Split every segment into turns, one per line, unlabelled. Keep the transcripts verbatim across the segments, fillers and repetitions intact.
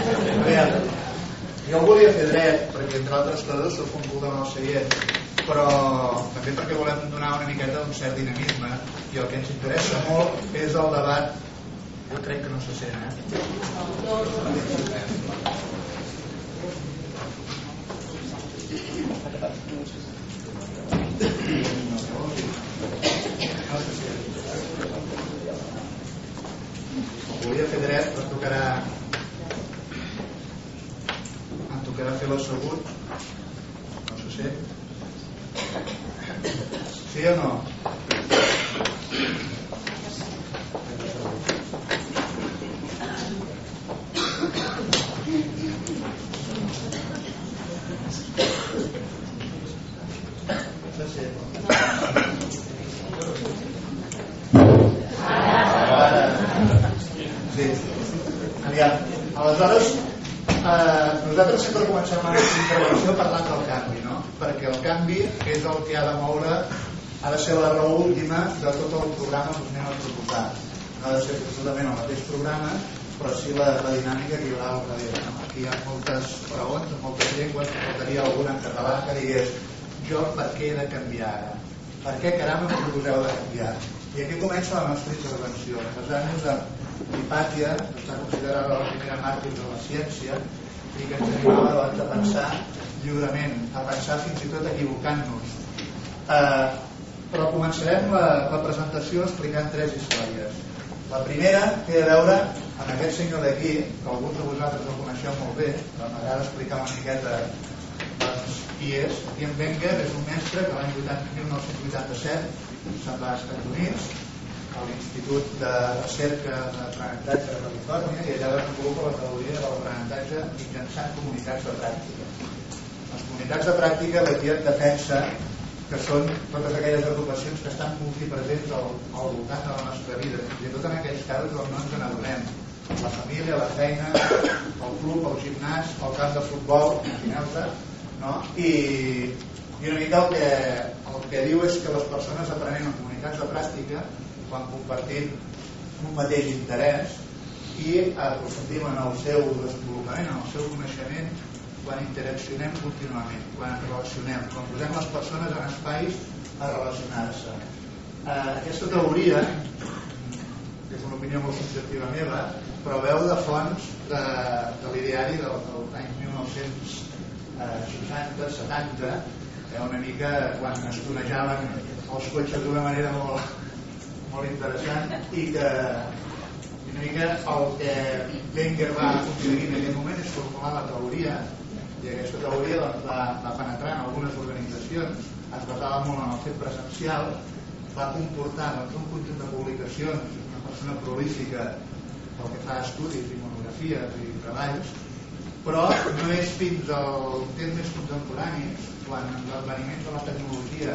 veure, jo volia fer dret, perquè entre altres coses soc un cul de mal seient, però també perquè volem donar una miqueta d'un cert dinamisme, i el que ens interessa molt és el debat. Jo crec que no se sent, eh? Volia fer dret, però tocarà em tocarà fer l'assegut. No se sent. Sí o no? Aleshores, eh, nosaltres sempre comencem la nostra intervenció parlant del canvi, no? Perquè el canvi és el que ha de moure, ha de ser la raó última de tot el programa que us anem a proposar. No ha de ser absolutament el mateix programa, però sí la, la dinàmica que hi haurà al darrere. No? Aquí hi ha moltes raons, moltes llengües, que faltaria alguna en català que digués jo per què he de canviar ara? Per què caram em proposeu de canviar? I aquí comença la nostra intervenció, basant-nos en Hipàtia, que està considerada la primera màrtir de la ciència i que ens animava doncs, a pensar lliurement, a pensar fins i tot equivocant-nos. Eh, però començarem la, la presentació explicant tres històries. La primera té a veure amb aquest senyor d'aquí, que alguns de vosaltres el coneixeu molt bé, però m'agrada explicar una miqueta doncs, qui és. Etienne Wenger és un mestre que l'any mil nou-cents vuitanta-set se'n va als Estats Units, a l'Institut de Recerca d'Aprenentatge de Califòrnia, i allà desenvolupa la teoria de l'aprenentatge mitjançant comunitats de pràctica. Les comunitats de pràctica l'Etienne defensa que són totes aquelles agrupacions que estan multipresents al, al voltant de la nostra vida, fins i tot en aquells casos on no ens n'adonem. La família, la feina, el club, el gimnàs, el camp de futbol, imagineu-te, no? I, i una mica el que, el que diu és que les persones aprenent en comunitats de pràctica quan compartim un mateix interès i aprofundim en el seu desenvolupament, en el seu coneixement, quan interaccionem contínuament, quan ens relacionem, quan posem les persones en espais a relacionar-se. Eh, aquesta teoria, que és una opinió molt subjectiva meva, però veu de fonts de, de l'ideari del, del any mil nou-cents seixanta setanta, eh, una mica quan es tonejaven els cotxes d'una manera molt molt interessant i que una mica el que Wenger va aconseguir en aquell moment és formular la teoria, i aquesta teoria doncs, va, va penetrar en algunes organitzacions, es basava molt en el fet presencial, va comportar doncs, un conjunt de publicacions, una persona prolífica pel que fa a estudis i monografies i treballs, però no és fins al temps més contemporanis, quan amb l'adveniment de la tecnologia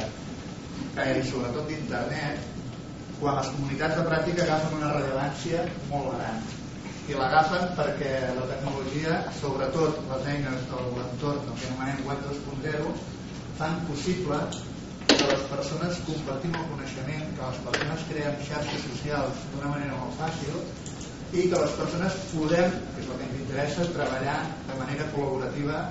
i sobretot d'internet, quan les comunitats de pràctica agafen una rellevància molt gran. I l'agafen perquè la tecnologia, sobretot les eines de l'entorn, el que anomenem web dos punt zero, fan possible que les persones compartim el coneixement, que les persones creen xarxes socials d'una manera molt fàcil i que les persones podem, que és el que ens interessa, treballar de manera col·laborativa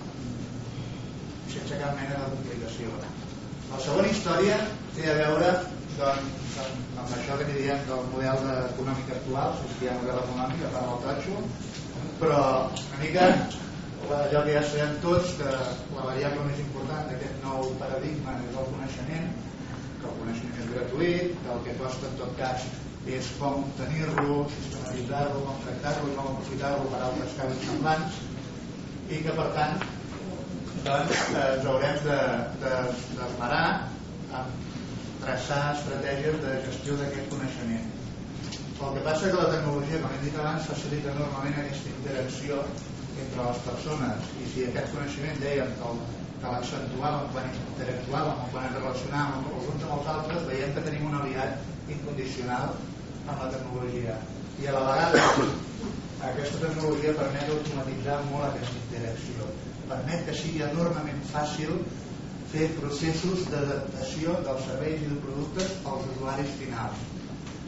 sense cap mena de complicació. La segona història té a veure doncs, amb això que diem del model econòmic actual, si es diu model econòmic, a part del totxo, però una mica allò que ja sabem tots, que la variable més important d'aquest nou paradigma és el coneixement, que el coneixement és gratuït, que el que costa en tot cas és com obtenir-lo, sistematitzar-lo, com tractar-lo i com aprofitar-lo per altres casos semblants, i que per tant doncs, ens haurem d'esmerar amb traçar estratègies de gestió d'aquest coneixement. El que passa és que la tecnologia, com hem dit abans, facilita enormement aquesta interacció entre les persones, i si aquest coneixement dèiem que l'accentuàvem quan interactuàvem o quan ens relacionàvem els uns amb els altres, veiem que tenim un aliat incondicional amb la tecnologia. I a la vegada aquesta tecnologia permet automatitzar molt aquesta interacció, permet que sigui enormement fàcil fer processos d'adaptació dels serveis i de productes als usuaris finals.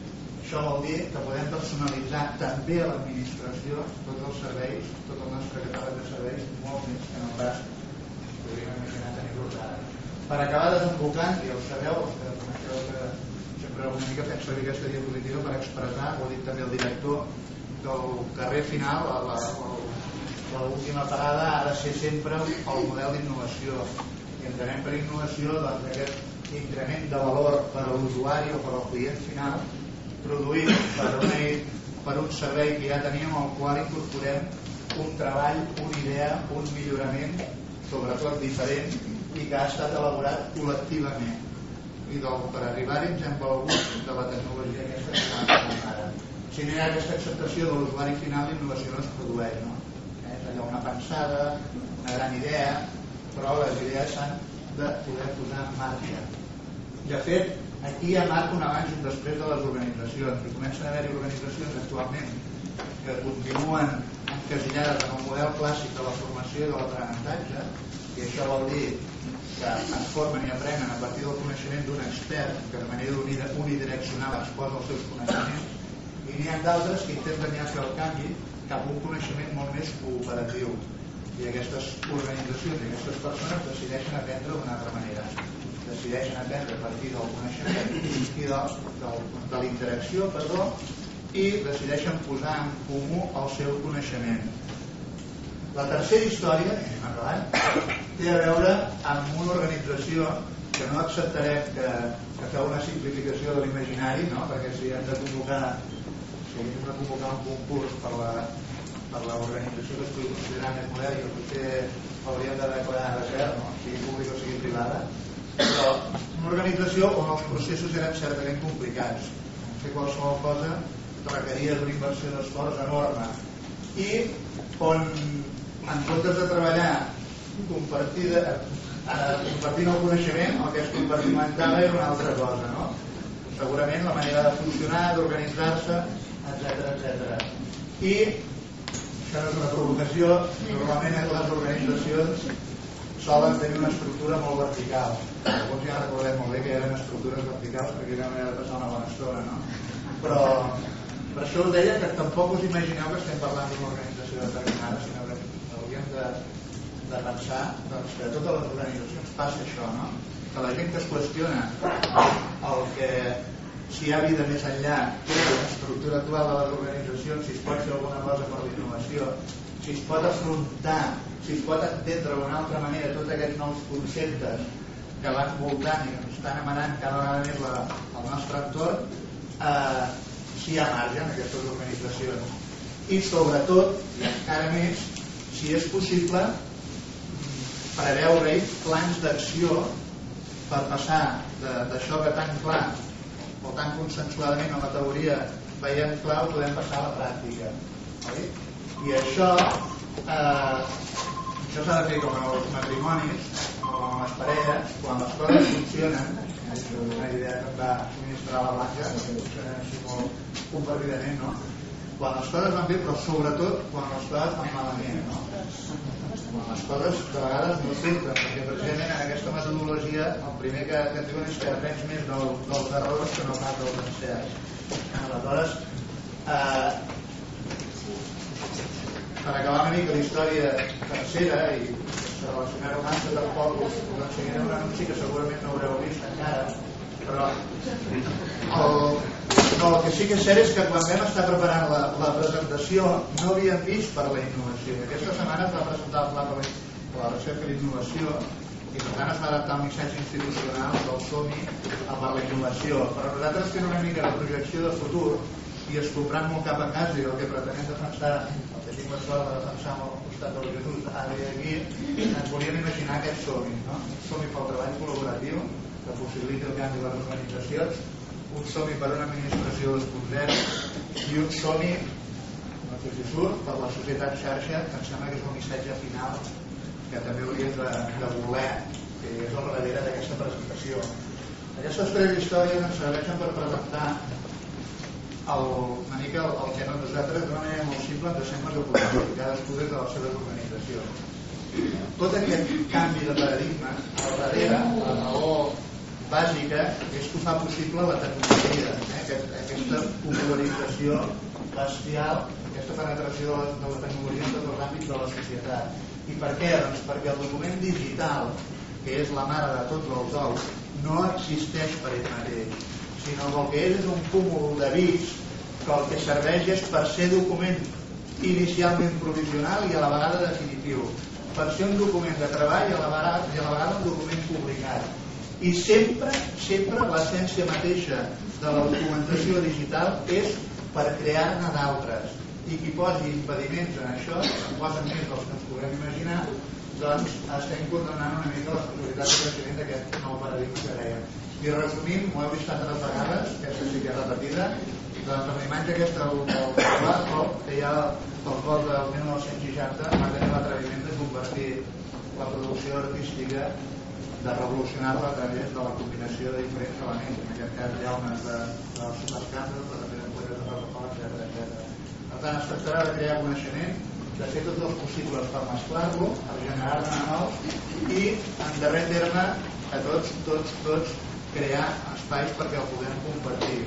Això vol dir que podem personalitzar també a l'administració tots els serveis, tot el nostre catàleg de serveis, molt més que en el cas que podríem imaginar tenir-los ara. Per acabar desembocant, i ho sabeu, que coneixeu que sempre una mica fem servir aquesta diapositiva per expressar, ho ha dit també el director, del carrer final, l'última parada ha de ser sempre el model d'innovació. I entenem per innovació doncs, aquest increment de valor per a l'usuari o per al client final produït per, una, per un servei que ja teníem al qual incorporem un treball, una idea, un millorament sobretot diferent i que ha estat elaborat col·lectivament i del, per arribar-hi ens hem valgut de la tecnologia aquesta que està fent ara. Si no hi ha aquesta acceptació de l'usuari final, l'innovació no es produeix, no? Eh? És allò una pensada, una gran idea, però les idees s'han de poder posar en marxa. De fet, aquí hi ha marca un abans i un després de les organitzacions, i comencen a haver-hi organitzacions actualment que continuen encasillades en el model clàssic de la formació i de l'aprenentatge, i això vol dir que es formen i aprenen a partir del coneixement d'un expert que de manera unidireccional exposa els seus coneixements, i n'hi ha d'altres que intenten ja fer el canvi cap a un coneixement molt més cooperatiu, i aquestes organitzacions i aquestes persones decideixen aprendre d'una altra manera, decideixen aprendre a partir del coneixement i de, de, de la interacció, perdó, i decideixen posar en comú el seu coneixement. La tercera història, té a veure amb una organització que no acceptarem que, que feu una simplificació de l'imaginari, no? Perquè si hem de convocar, si hem de convocar un concurs per la, per l'organització que es pugui considerar més modern, i potser hauríem de declarar de cert, no? Sigui pública o sigui privada, però una organització on els processos eren certament complicats. Fer qualsevol cosa requeria d'una inversió d'esforç enorme i on, en comptes de treballar compartint el coneixement, el que es compartimentava era una altra cosa, no? Segurament la manera de funcionar, d'organitzar-se, etcètera, etcètera. I això no és una provocació, normalment les organitzacions solen tenir una estructura molt vertical. Alguns ja recordem molt bé que eren estructures verticals perquè era una manera de passar una bona estona, no? Però per això us deia que tampoc us imagineu que estem parlant d'una organització determinada, sinó que hauríem de, de pensar doncs, que a totes les organitzacions passa això, no? Que la gent que es qüestiona el que si hi ha vida més enllà de l'estructura actual de les organitzacions, si es pot fer alguna cosa per la innovació, si es pot afrontar, si es pot entendre d'una altra manera tots aquests nous conceptes que van voltant i que ens estan emanant cada vegada més la, el nostre entorn, eh, si hi ha marge en aquestes organitzacions. I sobretot, i encara més, si és possible preveure-hi plans d'acció per passar d'això que tan clar o tan consensuadament a la teoria veiem clar, ho podem passar a la pràctica. Oi? I això eh, això s'ha de fer com en els matrimonis o en les parelles, quan les coses funcionen. És una idea que em va subministrar la Blanca, que funciona així molt compartidament, no? Quan les coses van bé, però sobretot quan les coses van malament, no? Quan les coses de vegades no surten, perquè precisament en aquesta metodologia el primer que, que et diuen és que aprens més del, dels errors que no pas dels encerts. Aleshores, eh, per acabar una mica la història tercera i se relacionar amb altre tampoc us ensenyaré un anunci que segurament no haureu vist encara, però el, no, el que sí que és cert és que quan vam estar preparant la, la presentació no havíem vist per la innovació. Aquesta setmana es va presentar el pla per la, per la recerca i l'innovació i per tant es va adaptar el missatge institucional del SOMI a per la innovació, però nosaltres fent una mica de projecció de futur i escombrant molt cap a casa i el que pretenem defensar, el que tinc la sort de defensar al costat del Jesús ara i aquí, ens volíem imaginar aquest SOMI, no? Un SOMI pel treball col·laboratiu que possibiliti el canvi de les organitzacions, un SOMI per una administració dos punt zero i un SOMI, no sé si surt, per la societat xarxa, que em sembla que és un missatge final que també hauríem de, de voler, que és al darrere d'aquesta presentació. Aquestes tres històries ens serveixen per presentar el, una mica el, el que no nosaltres d'una manera molt simple ens sembla que podem fer cadascú des de les seves organitzacions. Tot aquest canvi de paradigma al darrere, la raó bàsica és que fa possible la tecnologia, eh? Aquest, aquesta popularització bestial, aquesta penetració de la tecnologia en tots els àmbits de la societat. I per què? Doncs perquè el document digital, que és la mare de tots els ous, no existeix per ell mateix, sinó que el que és és un cúmul de bits que el que serveix és per ser document inicialment provisional i a la vegada definitiu, per ser un document de treball i a la vegada, i a la vegada un document publicat. I sempre, sempre l'essència mateixa de la documentació digital és per crear-ne d'altres. I qui posi impediments en això, en posen més dels que ens podem imaginar, doncs estem condemnant una mica les possibilitats de creixement d'aquest nou paradigma que dèiem. I resumint, m'ho heu vist tantes vegades, aquesta sí que és repetida, doncs amb la imatge aquesta del Pol, que ja el Pol del mil nou-cents seixanta va tenir l'atreviment de convertir la producció artística, de revolucionar-la a través de la combinació de diferents elements, en aquest cas llaunes de, dels supercàndels, de les ampolles de Coca-Cola, etcètera, etcètera. Per tant, es tractarà de crear coneixement, de fer tots els possibles per mesclar-lo, per generar-ne nous i, en darrer terme, a tots, tots, tots, crear espais perquè el podem compartir.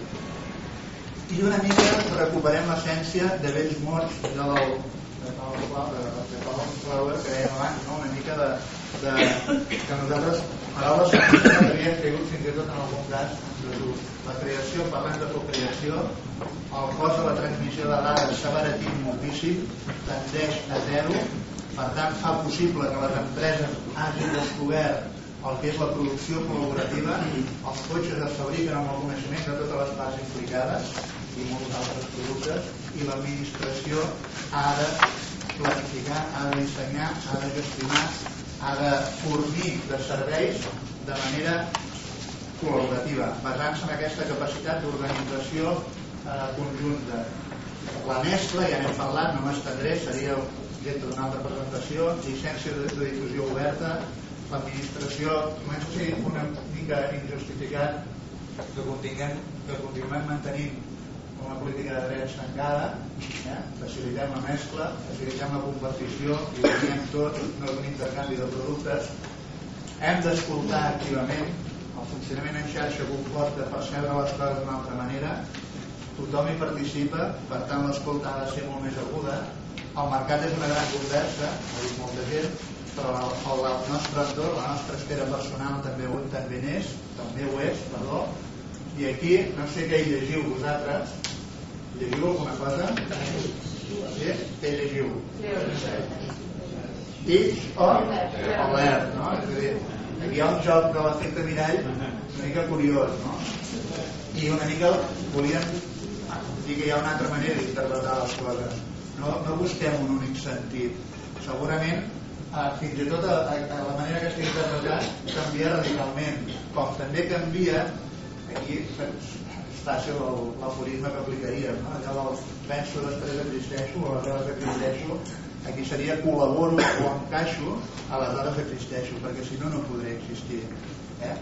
I una mica recuperem l'essència de vells morts de del de Paul Flower que dèiem abans, no? Una mica de, de que nosaltres paraules que havíem caigut fins i tot en algun cas en desús. La creació, parlant de cocreació, el cost de la transmissió de dades s'ha abaratit moltíssim, tendeix a zero, per tant fa possible que les empreses hagin descobert el que és la producció col·laborativa, els cotxes es fabriquen amb el coneixement de totes les parts implicades i molts altres productes, i l'administració ha de planificar, ha de dissenyar, ha de gestionar, ha de fornir de serveis de manera col·laborativa, basant-se en aquesta capacitat d'organització eh, conjunta. La mescla, ja n'hem parlat, no m'estendré, seria objecte d'una altra presentació, llicència de, de difusió oberta, l'administració comença a ser una mica injustificat que continuem, que continuem mantenint una política de drets tancada, eh? Facilitem la mescla, facilitem la compartició i guanyem tot, no és un intercanvi de productes. Hem d'escoltar activament, el funcionament en xarxa comporta percebre les coses d'una altra manera, tothom hi participa, per tant l'escolta ha de ser molt més aguda. El mercat és una gran conversa, ho ha dit molta gent, però el, el nostre entorn, la nostra esfera personal també, també n'és, també ho és, perdó. I aquí, no sé què hi llegiu vosaltres, llegiu alguna cosa? Sí? Què hi llegiu? Itch o alert, no? És a dir, aquí hi ha un joc de l'efecte mirall una mica curiós, no? I una mica volíem dir que hi ha una altra manera d'interpretar les coses. No, no busquem un únic sentit. Segurament, eh, fins i tot a, a, a la manera que estic interpretant canvia radicalment. Com també canvia, aquí és fàcil l'aforisme que aplicaríem, no? Allò del penso, després existeixo, o aleshores existeixo, aquí seria col·laboro o encaixo, aleshores existeixo, perquè si no, no podré existir. Eh?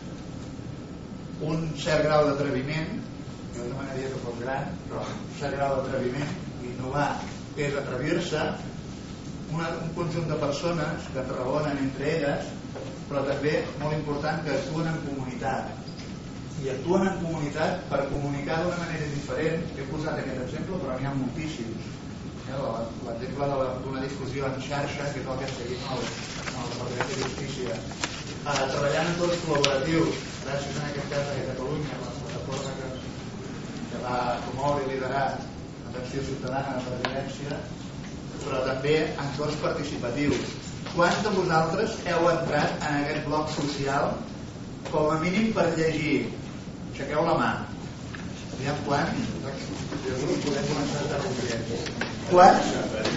Un cert grau d'atreviment, jo demanaria que fos gran, però un cert grau d'atreviment, innovar, és atrevir-se, un conjunt de persones que treballen entre elles, però també, molt important, que actuen en comunitat. I actuen en comunitat per comunicar d'una manera diferent. He posat aquest exemple, però n'hi ha moltíssims. L'exemple d'una difusió en xarxa, que és el que seguim al Departament de Justícia. Eh, treballant en tots col·laboratius, gràcies en aquest cas a Catalunya, la plataforma que, que va promoure i liderar l'atenció ciutadana de la presidència, però també en tots participatius. Quants de vosaltres heu entrat en aquest bloc social com a mínim per llegir? Aixequeu la mà. Aviam quants? Podem començar a estar confiants. Quants?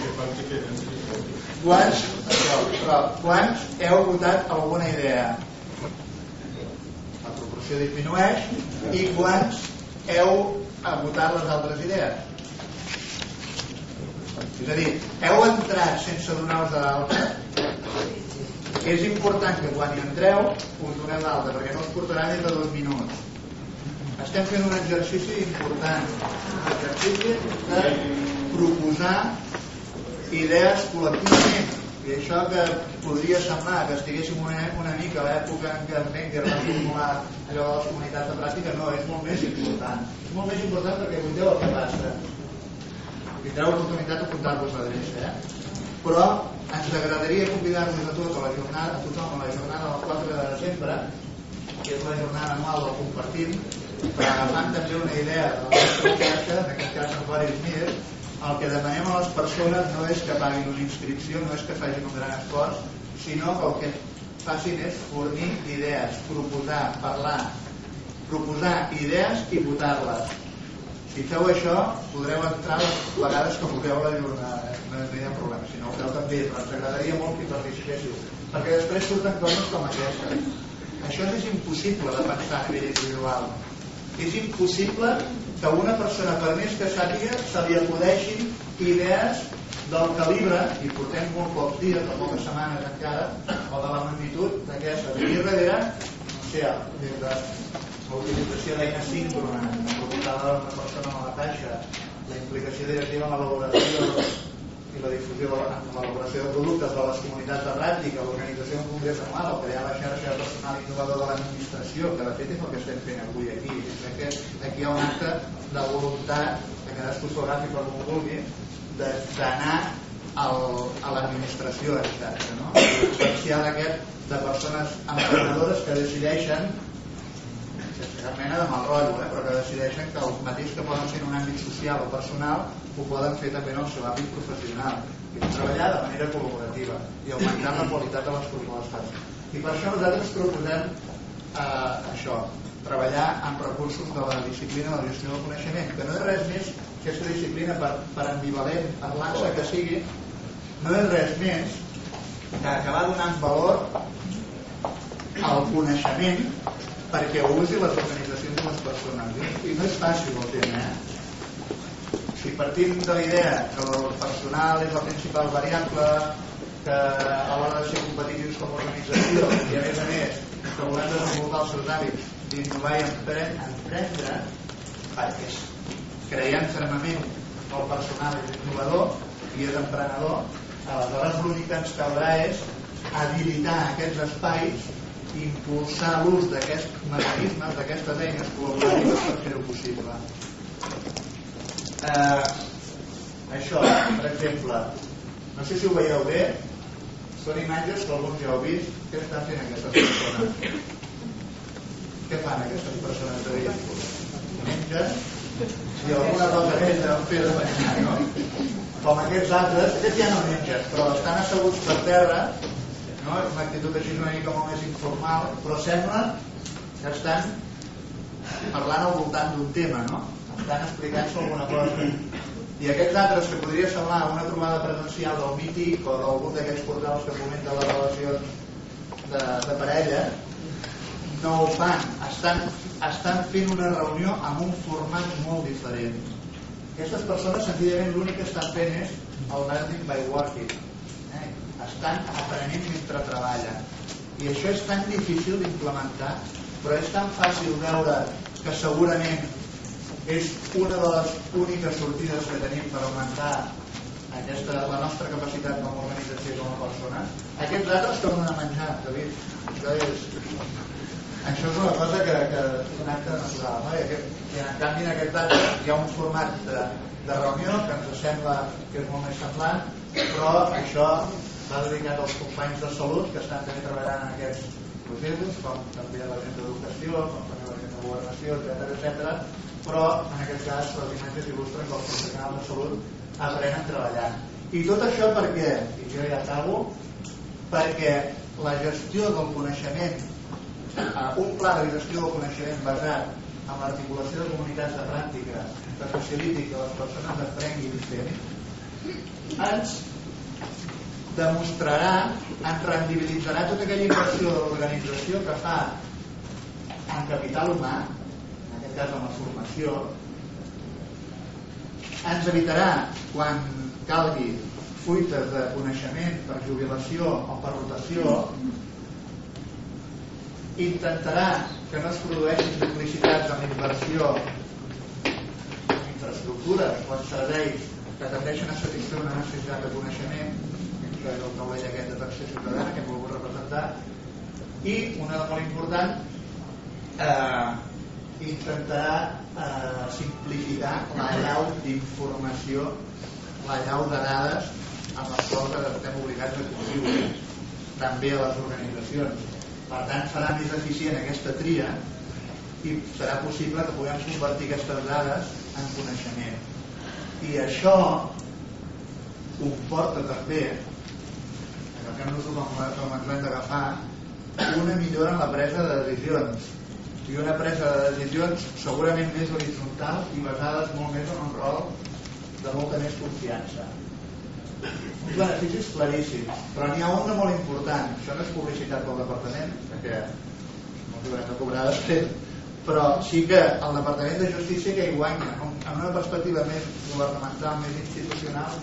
Quants? Però, quants heu votat alguna idea? La proporció disminueix. I quants heu votat les altres idees? És a dir, heu entrat sense donar-vos de l'alta? És important que quan hi entreu us doneu d'alta, perquè no us portarà més de dos minuts. Estem fent un exercici important, un exercici de proposar idees col·lectivament, I això que podria semblar que estiguéssim una, una mica a l'època en què Wenger va formular allò de les comunitats de pràctica, no, és molt més important. És molt més important perquè veieu el que passa. Tindreu l'oportunitat d'apuntar-vos l'adreça, eh? Però ens agradaria convidar-vos a tots a la jornada, a tothom a la jornada del quatre de desembre, que és la jornada anual del Compartim, però agafant també una idea de la nostra xarxa, en aquest cas en Boris Mir, el que demanem a les persones no és que paguin una inscripció, no és que facin un gran esforç, sinó que el que facin és fornir idees, proposar, parlar, proposar idees i votar-les. Si feu això, podreu entrar les vegades que vulgueu a la jornada, no hi ha problema, si no ho feu també, però ens agradaria molt que hi participéssiu, perquè després surten coses com aquestes. Això és impossible de pensar a nivell individual. És impossible que una persona, per més que sàpiga, se li acudeixin idees del calibre, i portem molt pocs dies, o poques setmanes encara, o de la magnitud d'aquesta. D'aquí darrere, no sé, des de la utilització d'eines síncrona, la proposada d'una persona a la caixa, la implicació directiva en l'elaboració i la difusió en l'elaboració de productes de les comunitats de pràctica, l'organització d'un congrés anual, o crear la xarxa de personal innovador de l'administració, que de fet és el que estem fent avui aquí. Crec que aquí hi ha un acte de voluntat, que cadascú s'ho agafi per on vulgui, d'anar a l'administració de xarxa, no? El potencial aquest de persones emprenedores que decideixen, sense cap mena de mal rotllo, eh? però que decideixen que el mateix que poden fer en un àmbit social o personal ho poden fer també en el seu àmbit professional, i treballar de manera col·laborativa i augmentar la qualitat de les propostes. I per això nosaltres proposem eh, això, treballar amb recursos de la disciplina de la gestió del coneixement, que no és res més que aquesta disciplina, per, per ambivalent, parlant-se que sigui, no és res més que acabar donant valor al coneixement perquè ho usi les organitzacions i les persones. I no és fàcil el tema, eh? Si partim de la idea que el personal és la principal variable, que a l'hora de ser competitius com a organització i a més a més que volem desenvolupar els seus hàbits d'innovar i emprendre, perquè creiem fermament que el personal és innovador i és emprenedor, aleshores l'únic que ens caldrà és habilitar aquests espais, impulsar l'ús d'aquests mecanismes, d'aquestes eines col·laboratives per fer-ho possible. Eh, això, per exemple, no sé si ho veieu bé, són imatges que alguns ja heu vist. Què estan fent aquestes persones? Què fan aquestes persones de dia? Mengen i alguna cosa més deuen fer de menjar, no? Com aquests altres, aquests ja no mengen, però estan asseguts per terra, no? És una actitud així una mica molt més informal, però sembla que estan parlant al voltant d'un tema, no? Estan explicant-se alguna cosa. I aquests altres, que podria semblar una trobada presencial del mític o d'algun d'aquests portals que fomenten les relacions de, de parella, no ho fan. Estan, estan fent una reunió amb un format molt diferent. Aquestes persones, senzillament, l'únic que estan fent és el learning by working. Eh? Estan aprenent mentre treballen. I això és tan difícil d'implementar, però és tan fàcil veure que segurament és una de les úniques sortides que tenim per augmentar aquesta, la nostra capacitat com a organització i com a persona. Aquests altres tornen a menjar, David. Això és, això és una cosa que, que és un acte natural, no? I, aquest, I en canvi en aquest acte hi ha un format de, de reunió que ens sembla que és molt més semblant, però això va dedicat als companys de salut que estan també treballant en aquests processos, com també la gent d'educació, com també la gent de governació, etcètera, etcètera. Però en aquest cas les imatges il·lustren que els professionals de salut aprenen treballant. I tot això per què? I jo ja acabo, perquè la gestió del coneixement, un pla de gestió del coneixement basat en l'articulació de comunitats de pràctica que faciliti que les persones aprenguin fent, ens demostrarà, ens rendibilitzarà tota aquella inversió de l'organització que fa en capital humà, en la formació, ens evitarà quan calgui fuites de coneixement per jubilació o per rotació, intentarà que no es produeixin duplicitats en inversió en infraestructures o en serveis que tendeixen a satisfer una necessitat de coneixement. que és el taulell aquest de tercer ciutadana que hem volgut representar, i una molt important, eh, intentarà eh, simplificar la llau d'informació, la llau de dades amb les quals estem obligats a conviure també a les organitzacions. Per tant, farà més eficient aquesta tria i serà possible que puguem convertir aquestes dades en coneixement. I això comporta també, agafem-nos-ho com ens l'hem d'agafar, una millora en la presa de decisions, i una presa de decisions segurament més horitzontal i basades molt més en un rol de molta més confiança. Uns beneficis claríssims, però n'hi ha un de molt important. Això no és publicitat pel departament, perquè no ens haurem de cobrar després, però sí que el Departament de Justícia que hi guanya en una perspectiva més governamental, més institucional.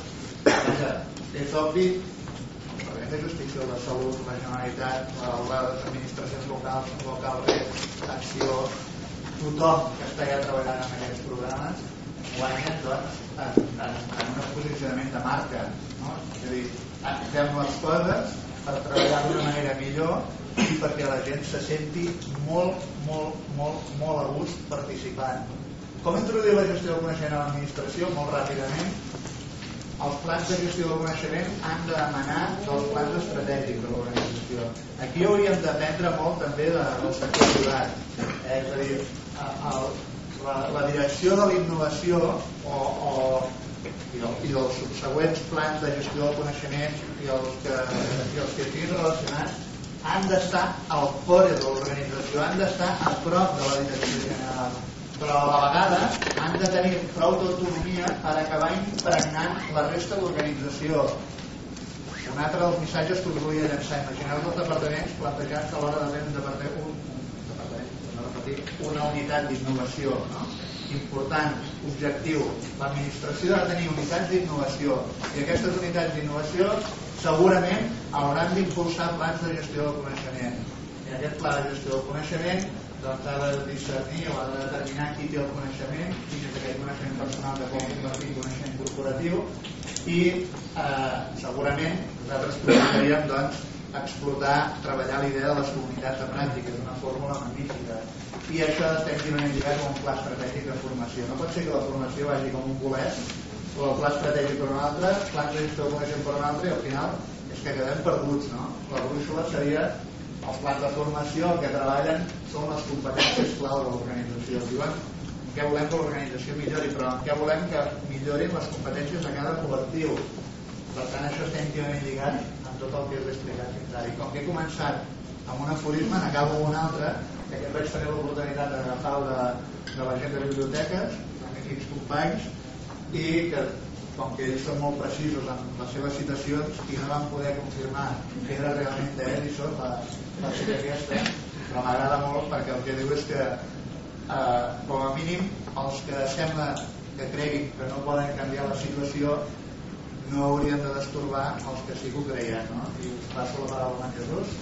És obvi, el Departament de Justícia, el de Salut, la Generalitat, les administracions locals, locals, acció, tothom que està ja treballant en aquests programes guanya doncs, en, en, en un posicionament de marca, no? És a dir, fem les coses per treballar d'una manera millor i perquè la gent se senti molt, molt, molt, molt a gust participant. Com introduir la gestió del coneixement a l'administració? Molt ràpidament. Els plans de gestió del coneixement han de demanar dels plans estratègics de l'organització. Aquí hauríem d'aprendre molt també del sector privat. Eh? És a dir, el, la, la direcció de la innovació o, o, i, el, i dels subsegüents plans de gestió del coneixement i els que, i els que estiguin relacionats han d'estar al core de l'organització, han d'estar a prop de la direcció general, però a la vegada han de tenir prou d'autonomia per acabar impregnant la resta de l'organització. Un altre dels missatges que us volia llançar, imagineu els departaments plantejats a l'hora de fer un departament, un, un departament, no repetir, una unitat d'innovació, no? Important, objectiu. L'administració ha de tenir unitats d'innovació i aquestes unitats d'innovació segurament hauran d'impulsar plans de gestió del coneixement. I aquest pla de gestió del coneixement doncs, ha de discernir o ha de determinar qui té el coneixement, quin és aquell coneixement personal que pot convertir en coneixement corporatiu i eh, segurament nosaltres podríem doncs, explotar, treballar l'idea de les comunitats de pràctica, és una fórmula magnífica. I això està íntimament lligat a un pla estratègic de formació. No pot ser que la formació vagi com un bolet o el pla estratègic per un altre, plans de gestió del coneixement per un altre i al final és que quedem perduts, no? La brúixola seria els plans de formació, el que treballen són les competències clau de l'organització. Diuen què volem que l'organització millori, però què volem que millorin les competències de cada col·lectiu. Per tant, això està íntimament lligat amb tot el que us he explicat fins ara. I com que he començat amb un aforisme, n'acabo amb un altre, que aquest vaig tenir l'oportunitat d'agafar el de, de la gent de biblioteques, amb equips companys, i que com que ells són molt precisos en les seves citacions i no van poder confirmar que era realment d'Edison la, la cita aquesta, però m'agrada molt perquè el que diu és que eh, com a mínim els que sembla que creguin que no poden canviar la situació no haurien de destorbar els que sí que ho creien, no? I us passo la paraula a Jesús.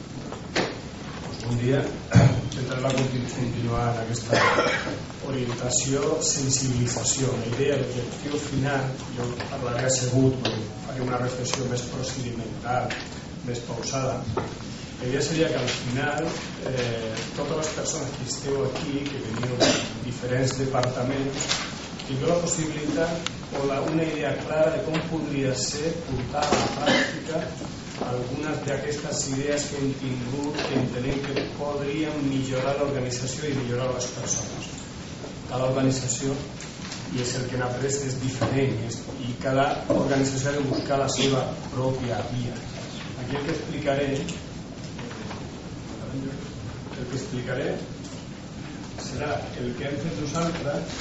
Bon dia. Intentarem continuar en aquesta orientació, sensibilització. La idea, l'objectiu final, jo parlaré assegut, faré una reflexió més procedimental, més pausada. La idea seria que al final eh, totes les persones que esteu aquí, que veniu de diferents departaments, tingueu la possibilitat o la, una idea clara de com podria ser portar a la pràctica algunes d'aquestes idees que hem tingut, que entenem que podrien millorar l'organització i millorar les persones. Cada organització, i és el que hem après, és diferent i cada organització ha de buscar la seva pròpia via. Aquí el que explicaré el que explicaré serà el que hem fet nosaltres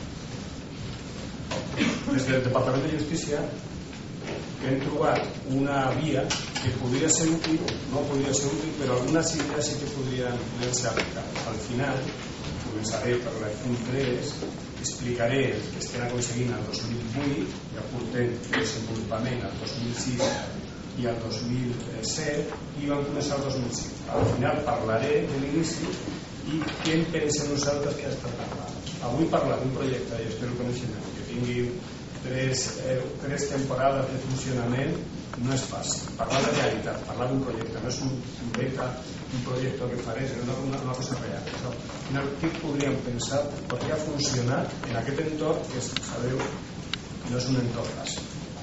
des del Departament de Justícia, que hem trobat una via que podria ser útil, no podria ser útil, però algunes idees sí que podrien, podrien ser aplicades. Al final, començaré per la punt tres, explicaré el que estem aconseguint el dos mil vuit, ja portem desenvolupament al dos mil sis i al dos mil set, i vam començar el dos mil sis. Al final parlaré de l'inici i què en pensem nosaltres que ha estat parlant. Avui parlar d'un projecte de gestió del coneixement que tingui tres, eh, tres temporades de funcionament no és fàcil. Parlar de realitat, parlar d'un projecte, no és un beta, un projecte que faré, és una, una, una cosa real. Però, no, què podríem pensar? Podria funcionar en aquest entorn que, sabeu, no és un entorn fàcil.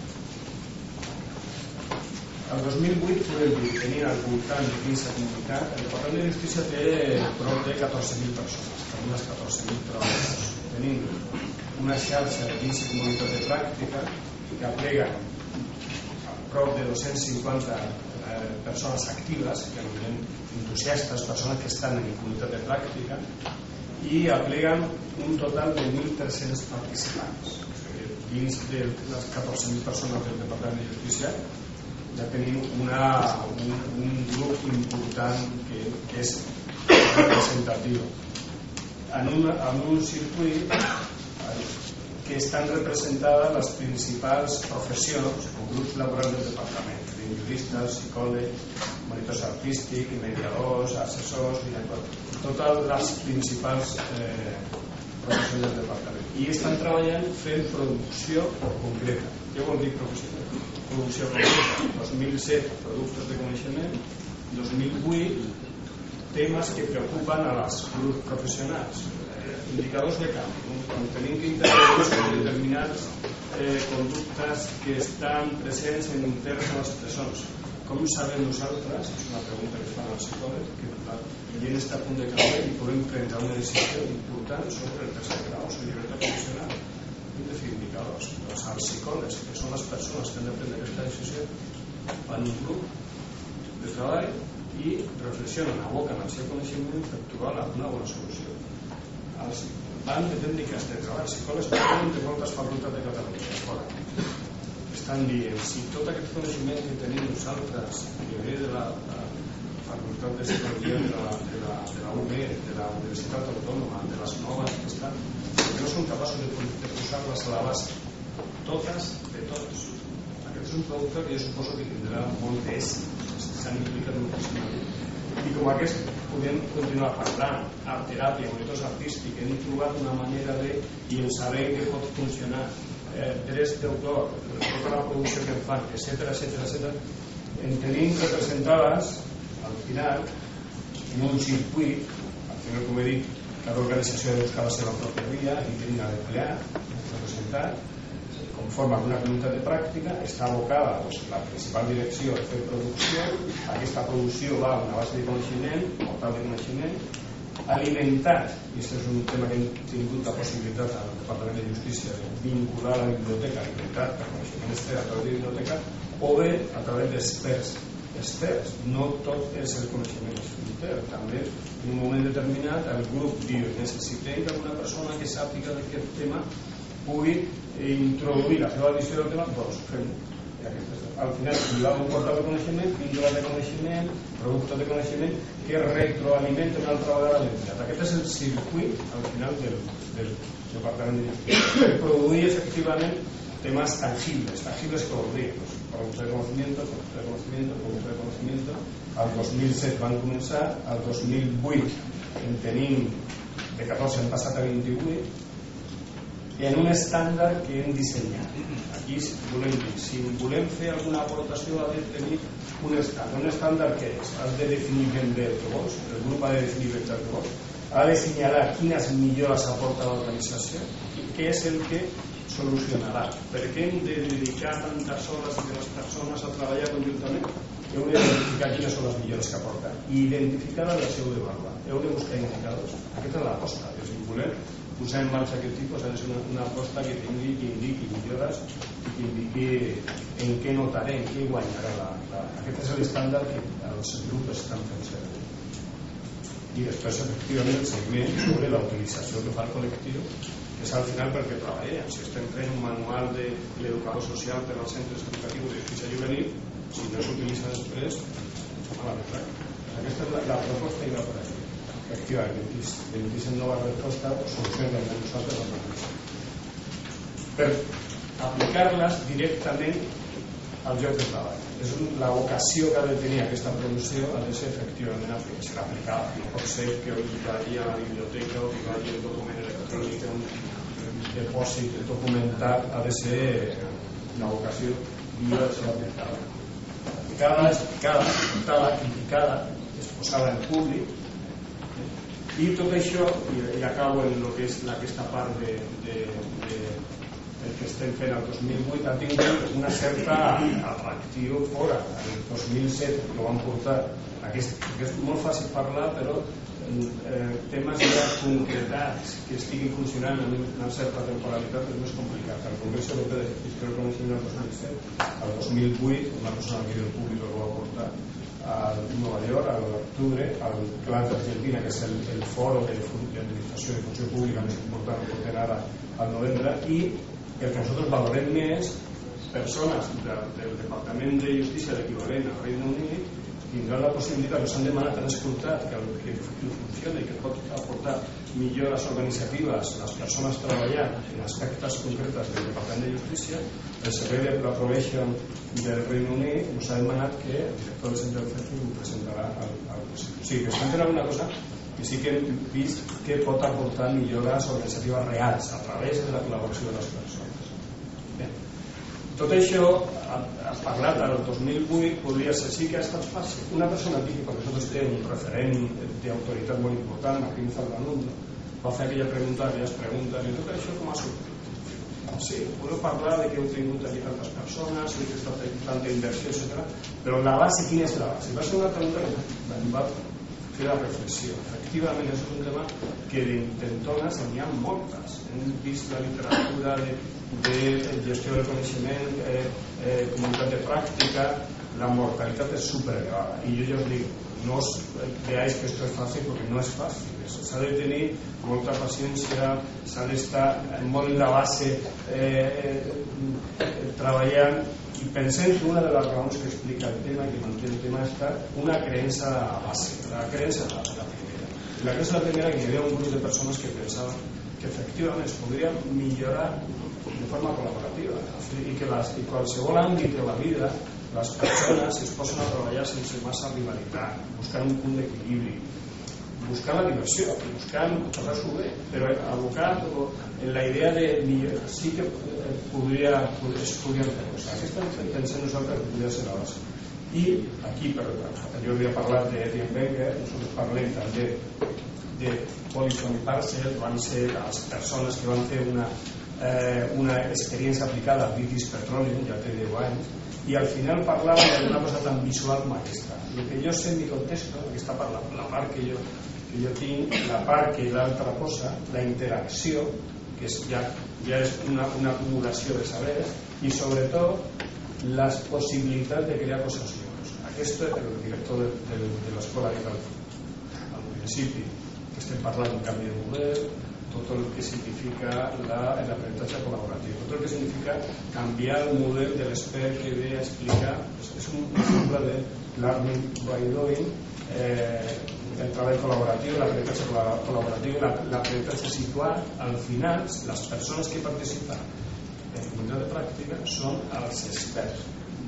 El dos mil vuit podem dir que tenia al voltant de quinze comunitats. El Departament de Justícia té prop de catorze mil persones, unes catorze mil treballadors. Tenim una xarxa de quinze comunitats de pràctica que apleguen prop de dos-cents cinquanta eh, persones actives, que anomenem entusiastes, persones que estan en comunitat de pràctica, i apleguen un total de mil tres-cents participants. Dins de les catorze mil persones del Departament de Justícia ja tenim una, un, un grup important que, que és representatiu. En un, en un circuit que estan representades les principals professions o grups laborals del departament. Tenim juristes, psicòlegs, monitors artístics, mediadors, assessors, directors, totes les principals eh, professions del departament. I estan treballant fent producció concreta. Què vol dir producció? Producció concreta. dos mil set, productes de coneixement. dos mil vuit, temes que preocupen a les grups professionals. Eh, indicadors de canvi. Quan tenim que intervenir sobre determinats eh, conductes que estan presents en interns de les persones. Com sabem nosaltres, és una pregunta que fan els psicòlegs, que la gent està a punt de canviar i podem prendre una decisió important sobre el tercer grau, sobre llibertat professional. Hem de fer indicadors. Doncs els psicòlegs, que són les persones que han de prendre aquesta decisió, van un grup de treball i reflexionen, aboquen el seu coneixement per trobar una bona solució. Els van de tècniques de treball, psicòlegs que tenen de moltes facultats de Catalunya, fora. Estan dient, si tot aquest coneixement que tenim nosaltres, que ve de la, la Facultat de Psicologia de la, de la, de la U B, de la Universitat Autònoma, de les noves que estan, que no són capaços de, de posar-les a l'abast, totes de tots. Aquest és un producte que jo suposo que tindrà molt d'èxit, s'han implicat moltíssimament. I com aquest podem continuar parlant, art teràpia, monitors artístics, hem trobat una manera de, i en sabem que pot funcionar, eh, drets d'autor, tota la producció que en fan, etcètera, etcètera, etcètera, en tenim representades, al final, en un circuit, al final, com he dit, cada organització ha de buscar la seva pròpia via i tenir una empleat, representat, conforme amb una comunitat de pràctica, està abocada doncs, la principal direcció a fer producció. Aquesta producció va a una base de coneixement, portal de coneixement, alimentat, i aquest és un tema que hem tingut la possibilitat al Departament de Justícia de vincular la biblioteca, alimentat per coneixement extern a través de biblioteca, o bé a través d'experts externs. No tot és el coneixement intern, també en un moment determinat el grup diu necessitem que una persona que sàpiga d'aquest tema pugui introduir la seva visió del tema, doncs fem-ho. Al final hi va un portal de coneixement, píndoles de coneixement, productes de coneixement que retroalimenten una altra vegada l'empleat. Aquest és el circuit al final del, del Departament de Justícia, per produir efectivament temes tangibles, tangibles que vol dir pues, productos de conocimiento, productos de conocimiento, productos de conocimiento. Al dos mil set van començar, al dos mil vuit en tenim de catorze han passat a vint-i-vuit, en un estàndard que hem dissenyat. Aquí volem dir, si volem fer alguna aportació ha de tenir un estàndard. Un estàndard que és? Has de definir ben bé el que vols, el grup ha de definir ben bé el que vols, ha de assenyalar quines millores aporta l'organització i què és el que solucionarà. Per què hem de dedicar tantes hores de les persones a treballar conjuntament? Heu d'identificar quines són les millores que aporta i identificar-les les heu d'avaluar. Heu de buscar indicadors. Aquesta és l'aposta. Si volem posar en marxa aquest tipus ha de ser una, una aposta que tingui, que indiqui millores i que indiqui en què notaré, en què guanyarà la, la... Aquest és l'estàndard que els grups estan fent servir. I després, efectivament, el segment sobre la utilització que fa el col·lectiu, que és al final perquè treballem. Si estem fent un manual de l'educador social per als centres educatius de justícia juvenil, si no s'utilitza després, malament. Aquesta és la, la proposta i la pràctica. Efectivament, vint-i-set noves respostes solucionen amb nosaltres la mateixa. Per aplicar-les directament al lloc de treball. És la vocació que ha de tenir aquesta producció ha de ser efectivament aplicada. No pot ser que vagi a la biblioteca o que vagi al document electrònic depòsit documentat ha de ser una vocació bioambiental. Cada explicada, contada, criticada, exposada en públic, i tot això, i acabo en el que és aquesta part de, de, de el que estem fent el dos mil vuit, ha tingut una certa atracció fora. El dos mil set que ho van portar, aquest, que és molt fàcil parlar, però eh, temes ja concretats que estiguin funcionant en una certa temporalitat és més complicat. El Congrés Europeu de Gestió del Coneixement el dos mil set, el dos mil vuit, una persona que del públic que ho va portar a Nova York, a l'octubre, al CLAT d'Argentina, que és el, el foro de administració de funció pública més important que portem ara al novembre, i el que nosaltres valorem més, persones de, del Departament de Justícia l'equivalent al Regne Unit tindran la possibilitat, que s'han demanat, han escoltat que, que funciona i que pot aportar millores organitzatives les persones treballant en aspectes concretes del Departament de Justícia. El Servei de la Probation del Regne Unit ens ha demanat que el director del Centre del C E F ho presentarà al, al Consell. O sigui, que estan fent alguna cosa que sí que hem vist que pot aportar millores organitzatives reals a través de la col·laboració de les persones. Bé, tot això, has parlat del dos mil vuit, podria ser sí que ha estat fàcil. Una persona aquí, perquè nosaltres té un referent d'autoritat molt important, Martín Zaldanundo, va fer aquella pregunta, aquelles preguntes, i tot això com ha sortit? Sí, podeu parlar de que heu tingut aquí tantes persones, i que està fent tanta inversió, etcètera. Però la base, quina és la base? Va ser una pregunta que em va fer la reflexió. Efectivament, és un tema que d'intentones n'hi ha moltes. Hem vist la literatura de, de gestió del coneixement, eh, eh, comunitat de pràctica, la mortalitat és superelevada. I jo ja us dic, no os veáis que esto es fácil, porque no es fácil. S'ha de tenir molta paciència, s'ha d'estar molt en la base eh, eh, treballant, i pensem que una de les raons que explica el tema i que manté el tema és una creença base, la creença de la primera. La creença de la primera, que hi havia un grup de persones que pensaven que efectivament es podria millorar de forma col·laborativa i que les, i qualsevol àmbit de la vida les persones es posen a treballar sense massa rivalitat, buscant un punt d'equilibri, buscant la diversió, buscant passar-s'ho bé, però abocat en la idea de millorar, sí que podria, es podrien fer coses. Aquesta pensem nosaltres que podria ser la base. I aquí, per, jo havia parlat d'Etienne Wenger, nosaltres parlem també de Polisson i Parcel, van ser les persones que van fer una, eh, una experiència aplicada a British Petroleum, ja té deu anys, i al final parlaven d'una cosa tan visual com aquesta. El que jo sé en mi context, aquesta part, la, la part que jo, que jo tinc, la part que l'altra cosa, la interacció, que és, ja, ja és una, una acumulació de saberes, i sobretot les possibilitats de crear coses noves. Aquest és el director de, de, de l'escola que al, al principi, que estem parlant d'un canvi de model, tot el que significa l'aprenentatge col·laboratiu, tot el que significa canviar el model de l'expert que ve a explicar. És un exemple de learning by doing, eh, el treball col·laboratiu, l'aprenentatge col·laboratiu, l'aprenentatge situat. Al final, les persones que participen en comunitat de pràctica són els experts.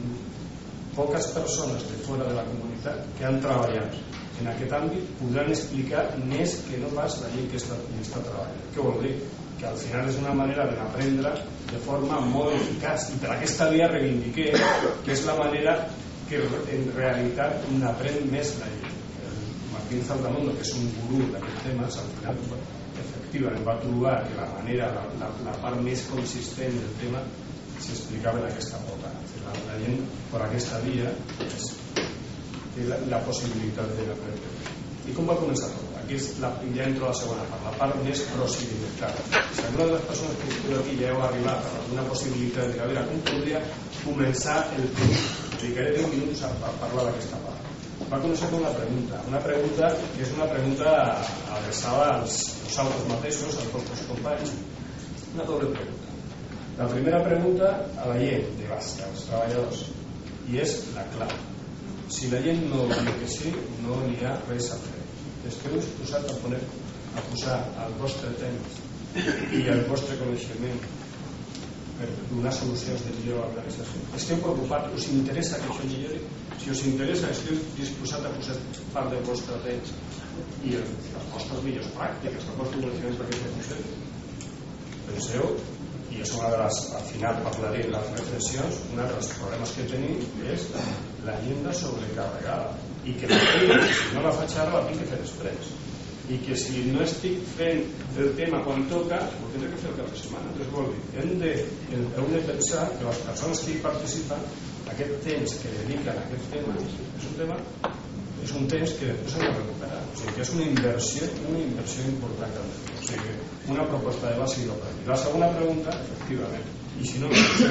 Poques persones de fora de la comunitat que han treballat en aquest àmbit podran explicar més que no pas la gent que està, que està treballant. Què vol dir? Que al final és una manera d'aprendre de forma molt eficaç, i per aquesta via reivindiqué que és la manera que en realitat n'aprèn més la gent. El Martín Zaldanundo, que és un gurú d'aquests temes, al final efectivament va trobar que la manera, la, la, la part més consistent del tema s'explicava en aquesta pota. La, la gent per aquesta via és La, la possibilitat de l'aprendre. I com va començar tot? Aquí és la, ja entro a la segona part, la part més procedimental. Si alguna de les persones que esteu aquí ja heu arribat a una possibilitat de veure com podria començar el temps, dedicaré deu minuts a, a parlar d'aquesta part. Va començar amb una pregunta, una pregunta que és una pregunta adreçada als nosaltres mateixos, als vostres companys, una doble pregunta. La primera pregunta a la gent de base, als treballadors, i és la clau. Si la gent no diu que sí, no n'hi ha res a fer. Esteu disposats a, poner, a posar el vostre temps i el vostre coneixement per donar solucions de millor a l'organització? Esteu preocupats? Us interessa que això millori? Si us interessa, esteu disposats a posar part del vostre temps i les vostres millors pràctiques, el vostre coneixement perquè això funcioni? Penseu, i és una de les, al final parlaré de les reflexions, un dels problemes que tenim és l'agenda sobrecarregada, i que la feina, si no la faig ara, la tinc que fer després, i que si no estic fent el tema quan toca, ho tindré que fer el cap de setmana. Entonces, vol dir, hem de, hem de pensar que les persones que hi participen, aquest temps que dediquen a aquest tema, és un tema és un temps que després hem de recuperar, o sigui que és una inversió una inversió important que hem de fer. O sigui que una proposta de base i l'otra. I la segona pregunta, efectivament, i si no,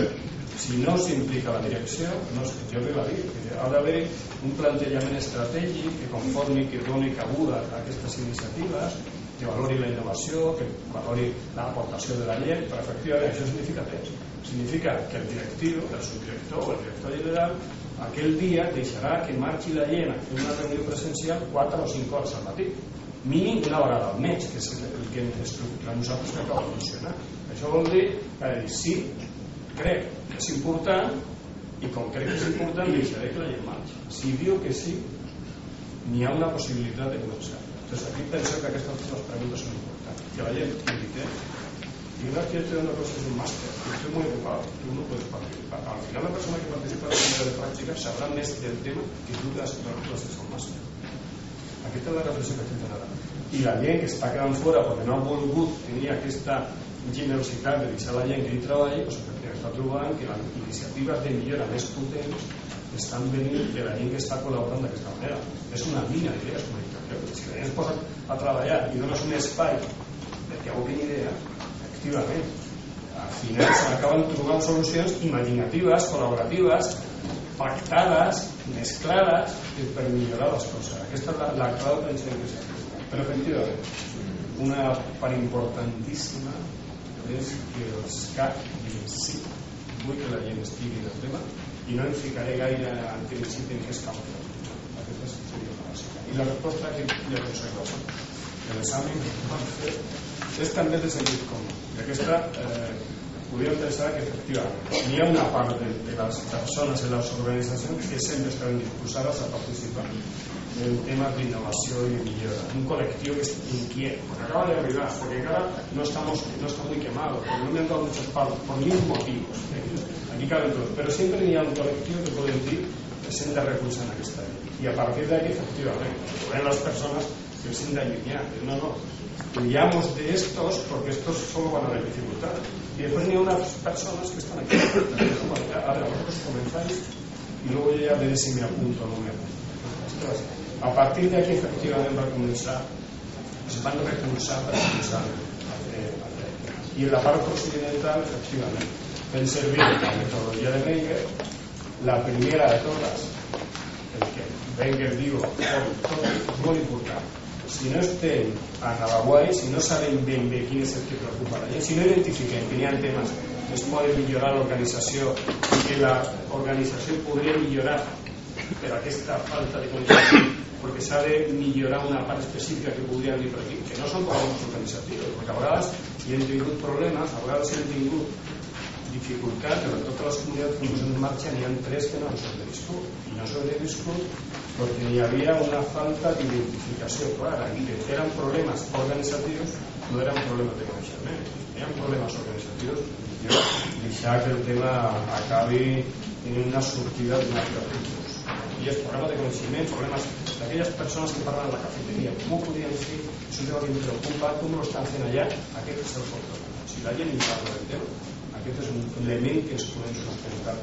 si no s'implica la direcció, no, jo li va dir que ha d'haver un plantejament estratègic que conformi, que doni cabuda a aquestes iniciatives, que valori la innovació, que valori l'aportació de la llei, però efectivament això significa temps. Significa que el directiu, el subdirector o el director general aquell dia deixarà que marxi la llei a fer una reunió presencial quatre o cinc hores al matí, mínim una vegada al mes, que és el que ens estructura nosaltres que acaba de funcionar. Això vol dir que sí, crec que és important, i com crec que és important deixaré que la llei marxi. Si diu que sí, n'hi ha una possibilitat de començar. Entonces aquí penso que aquestes dues preguntes són importants, que la llei invite. Y una que estoy dando cosas en un máster, estoy muy ocupado, tú no puedes participar. Al final la persona que participa en la primera de práctica sabrà més del tema que tu que has classes al màster. Aquesta és la reflexió que estic fent ara. I la gent que està quedant fora perquè no ha volgut tenir aquesta generositat de deixar la gent que hi treballi, doncs perquè està trobant que les iniciatives de millora més potents estan venint de la gent que està col·laborant d'aquesta manera. És una mina d'idees comunitàries. Si la gent es posa a treballar i dones un espai perquè aboquin idees, efectivament, al final s'acaben trobant solucions imaginatives, col·laboratives, pactades, mesclades per millorar les coses. Aquesta és la, la clau que pensem que és. Però efectivament, una part importantíssima és que els C A C diguin sí, vull que la gent estigui en el tema i no em ficaré gaire en que necessiten que es canvi. Aquesta seria la bàsica. I la resposta que ja aconsegueix que l'examen que vam fer és també de sentit comú. I aquesta eh, podríem pensar que efectivament hi ha una part de, de les persones i les organitzacions que sempre estaven disposades a participar en temes d'innovació i de millora. Un col·lectiu que és inquiet, porque acaba de arribar, porque encara no, estamos, no está muy quemado, porque no me han dado muchos palos, por mil motivos. Eh? Aquí caben todos, però sempre hi ha un col·lectiu que podem dir que s'hem de recolzar en aquesta llei. I a partir d'aquí, efectivament, veuen les persones que s'hem d'allunyar. No, no, huyamos de estos porque estos solo van a haber dificultades. Y después hay unas personas que están aquí. A ver, vosotros comenzáis y luego yo ya veré si me apunto o no me apunto. Entonces, a partir de aquí, efectivamente, va a comenzar, se van a repulsar para comenzar a hacer. Y en la parte procedimental, efectivamente, pensé bien la metodología de Wenger, la primera de todas, el que Wenger digo, por todo, es muy importante. Si no estem a Navaguai, si no sabem ben bé quin és el que preocupa la gent, si no identifiquem que hi ha temes que es poden millorar l'organització i que l'organització podria millorar per aquesta falta de coneixement, perquè s'ha de millorar una part específica que podríem dir per aquí, que no són problemes organitzatius, perquè a vegades hi hem tingut problemes, a vegades hi hem tingut dificultats, però totes les comunitats que posen en marxa n'hi ha tres que no han sobreviscut, i no sobreviscut perquè hi havia una falta d'identificació clara, i que eren problemes organitzatius, no eren problemes de coneixement, eren problemes organitzatius, jo deixar que el tema acabi en una sortida d'un altre tipus. I és problema de coneixement, problemes d'aquelles persones que parlen a la cafeteria, com ho podien fer, és un tema que em preocupa, com ho estan fent allà, aquest és el factor. Si la gent hi parla del tema, aquest és un element que ens podem sustentar.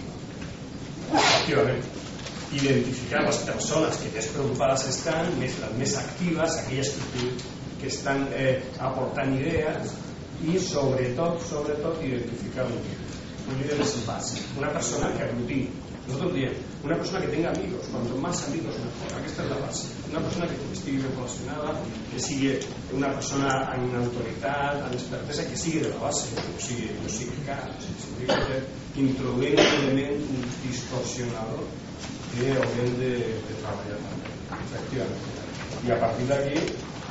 Efectivament, identificar les persones que més preocupades estan, més, les més actives, aquelles que, que estan eh, aportant idees i sobretot, sobretot identificar un líder. Un líder és bàsic, una persona que aglutini. Nosotros diem, una persona que tenga amigos, cuanto más amigos mejor, aquesta és la base. Una persona que estigui ben relacionada, que sigui una persona amb autoritat, amb expertesa, que sigui de la base, no sigui, no sigui car, significa que introduir un element distorsionador que haurem de, de treballar també, efectivament. I a partir d'aquí,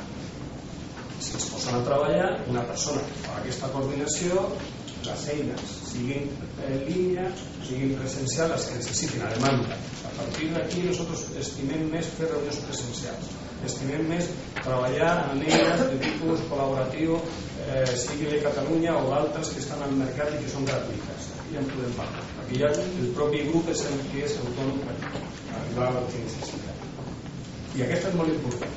si es posen a treballar, una persona que fa aquesta coordinació, les eines siguin en línia, siguin presencials, les que necessitin a demanda. A partir d'aquí nosaltres estimem més fer reunions presencials, estimem més treballar en eines de tipus col·laboratiu eh, sigui de Catalunya o d'altres que estan al mercat i que són gratuïtes. Aquí ja en podem parlar. Aquí ja el propi grup és el que és autònom per arribar al que necessita. I aquesta és molt important.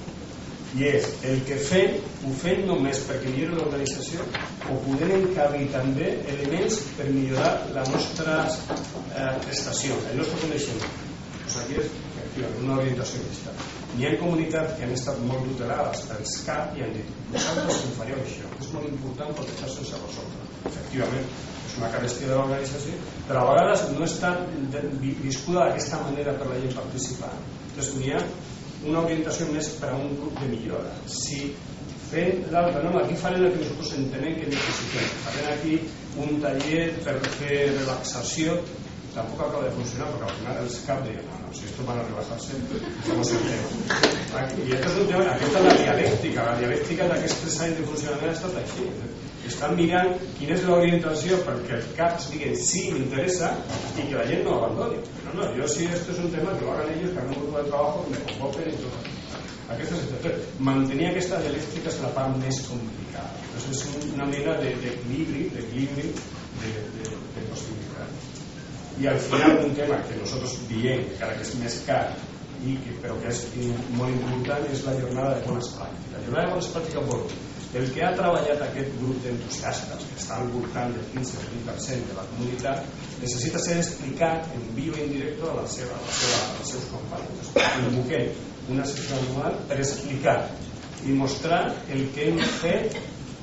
I és el que fem, ho fem només perquè millora l'organització o podem encabir també elements per millorar la nostra eh, prestació, el nostre coneixement. Doncs aquí és una orientació mixta. N'hi ha comunitats que han estat molt tutelades pels C A P i han dit vosaltres com fareu això, és molt important perquè està sense resoldre. Efectivament, és una carestia de l'organització, però a vegades no està viscuda d'aquesta manera per la gent participant. Doncs n'hi ha una orientació més per a un grup de millora. Si fem l'altre, no, aquí farem el que nosaltres entenem que necessitem. Farem aquí un taller per fer relaxació, tampoc acaba de funcionar perquè al final els cap deien no, no, si esto van a rebajarse estamos en tema i aquest és un tema, aquesta és la dialèctica la dialèctica d'aquests anys de funcionament ha estat així, estan mirant quina és l'orientació perquè els caps diguin sí, m'interessa i que la gent no abandoni no, no, jo si esto es un tema que lo hagan ellos que hagan un grupo de trabajo, me convoquen i tot aquesta és mantenir aquesta dialèctica és la part més complicada entonces és una mena d'equilibri d'equilibri de, de, de possibilitats i al final un tema que nosaltres diem encara que és més car i que, però que és molt important és la jornada de bones pràctiques la jornada de bones pràctiques vol el que ha treballat aquest grup d'entusiastes que està al voltant del quinze a vint per cent de la comunitat necessita ser explicat en viu i en directe a la seva, a la seva, als seus companys convoquem una sessió anual per explicar i mostrar el que hem fet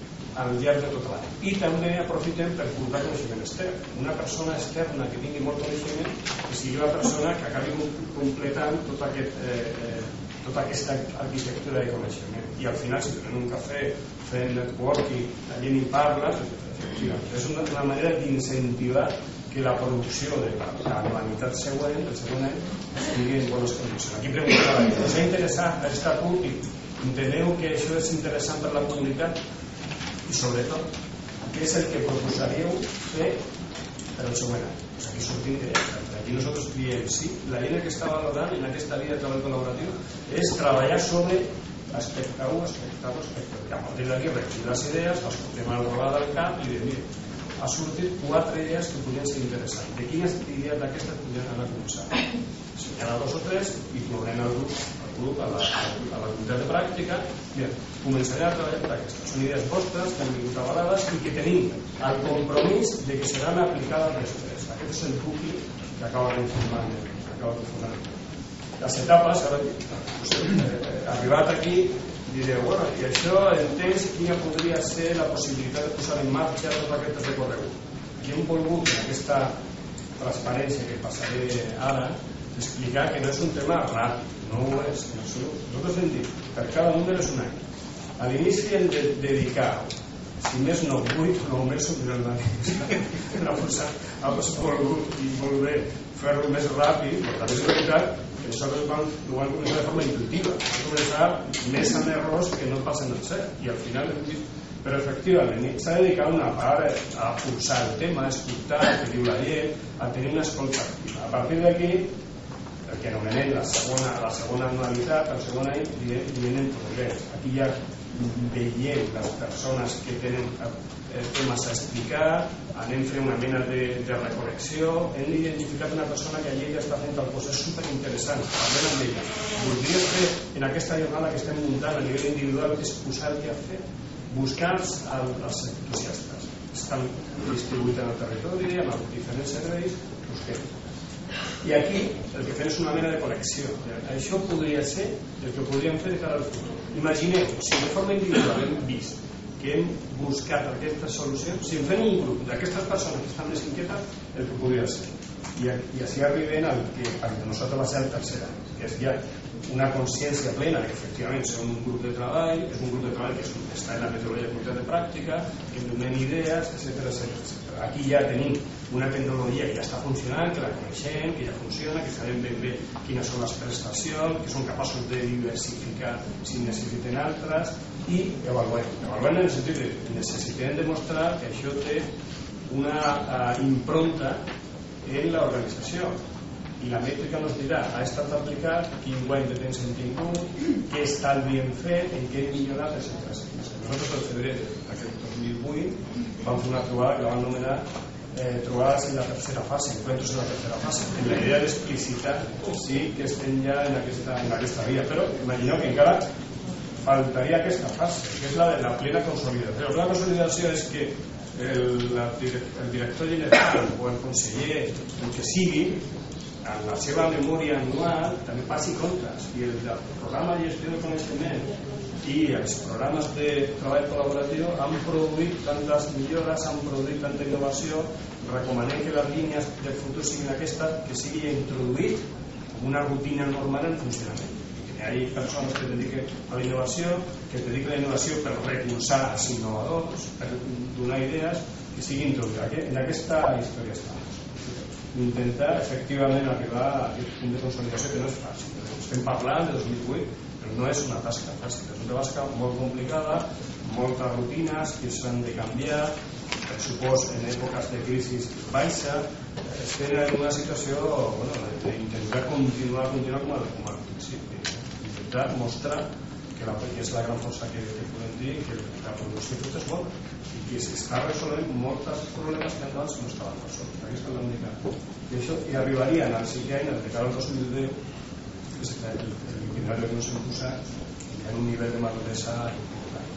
al llarg de tot l'any. I també aprofitem per portar coneixement extern. Una persona externa que tingui molt coneixement que sigui la persona que acabi completant tot aquest, eh, tota aquesta arquitectura de coneixement. I al final, si tenim un cafè, fem networking, la gent hi parla, és una, una manera d'incentivar que la producció de la, la humanitat següent, el següent any, estigui en bones condicions. Aquí preguntava, us ha interessat aquesta CUP i enteneu que això és interessant per la comunitat? I sobretot, què és el que proposaríeu fer per al següent any? Pues aquí sortim directe. Aquí nosaltres diem, sí, la línia que està valorant en aquesta línia de treball col·laboratiu és treballar sobre aspecte u, aspecte dos, aspecte tres. A partir d'aquí recollir les idees, les portem al rodat del cap i dir, mira, ha sortit quatre idees que podrien ser interessants. De quines idees d'aquestes podrien anar a començar? Assenyalar dos o tres i tornem al grup, al grup a la, a la comunitat de pràctica. Mira, començaré a treballar per aquestes. Són idees vostres que han vingut avalades i que tenim el compromís de que seran aplicades després. Aquest és el nucli que acaba conformant les etapes. Ara, pues, eh, arribat aquí, direu, bueno, i això entens quina podria ser la possibilitat de posar en marxa tots aquests recorreguts. Aquí hem volgut, en aquesta transparència que passaré ara, explicar que no és un tema ràpid, no ho és. Nosaltres hem dit, per cada número és un any. A l'inici hem de dedicar, si més no, vuit o nou mesos durant l'any. Ha volgut i molt bé fer-ho més ràpid, però també és veritat que nosaltres vam, ho vam començar de forma intuitiva. Vam començar més amb errors que no passen al cert. I al final hem dit, però efectivament s'ha de dedicar una part a forçar el tema, a escoltar el que diu la gent, a tenir una escolta activa. A partir d'aquí, el que anomenem la segona, la segona anualitat, el segon any, vienen progrés. Aquí ja veiem les persones que tenen temes a explicar, anem fent una mena de, de reconnexió, hem identificat una persona que allí ja està fent tal cosa, és superinteressant, parlem amb ella. Voldries fer en aquesta jornada que estem muntant a nivell individual és posar el que ha fet, buscar els, els entusiastes. Estan distribuïts en el territori, en els diferents serveis, busquem. I aquí el que fem és una mena de connexió. Això podria ser el que podríem fer de cara al futur. Imagineu, si de forma individual hem vist que hem buscat aquestes solucions, si en fem un grup d'aquestes persones que estan més inquietes, el que podria ser. I, i així arribem al que per nosaltres va ser el tercer any, que és ja una consciència plena que efectivament és un grup de treball, és un grup de treball que està en la metodologia de comunitat de pràctica, que donem idees, etcètera, etcètera. Aquí ja tenim una tecnologia que ja està funcionant, que la coneixem, que ja funciona, que sabem ben bé quines són les prestacions, que són capaços de diversificar si necessiten altres, i avaluem. Avaluem en el sentit que necessitem demostrar que això té una uh, impronta en l'organització. I la mètrica ens dirà, ha estat aplicat, quin guany de temps hem tingut, què estalvi hem fet, en què hem millorat, etcètera. Nosaltres el febrer, aquest dos mil vuit vam fer una trobada que la vam anomenar eh, trobades en la tercera fase, encuentros en la tercera fase, en la idea d'explicitar sí que estem ja en aquesta, en aquesta via, però imagineu que encara faltaria aquesta fase, que és la de la plena consolidació. La plena consolidació és que el, la, el director general o el conseller, el que sigui, en la seva memòria anual també passi comptes, i el, el programa de gestió de coneixement i els programes de treball col·laboratiu han produït tantes millores, han produït tanta innovació. Recomanem que les línies del futur siguin aquestes, que sigui introduït com una rutina normal en funcionament. Hi ha persones que es dediquen a la innovació, que es dediquen a la innovació per recolzar els innovadors, per donar idees, que sigui introduït. En aquesta història està. Intentar efectivament arribar a aquest punt de consolidació, que no és fàcil. Estem parlant de dos mil vuit, però no és una tasca fàcil, és una tasca molt complicada, moltes rutines que s'han de canviar, per supòs en èpoques de crisi baixa. Estem en una situació bueno, d'intentar continuar, continuar com, a, com al principi, intentar mostrar que, la, que és la gran força que, que podem dir, que la producció de fruita és bona i que s'està resolent molts problemes que abans no estaven resolts. Aquesta és l'única. I això i arribarien al cinquè any, al de cara al dos mil deu, que és l'itinerari que ens hem posat, en un nivell de maduresa important.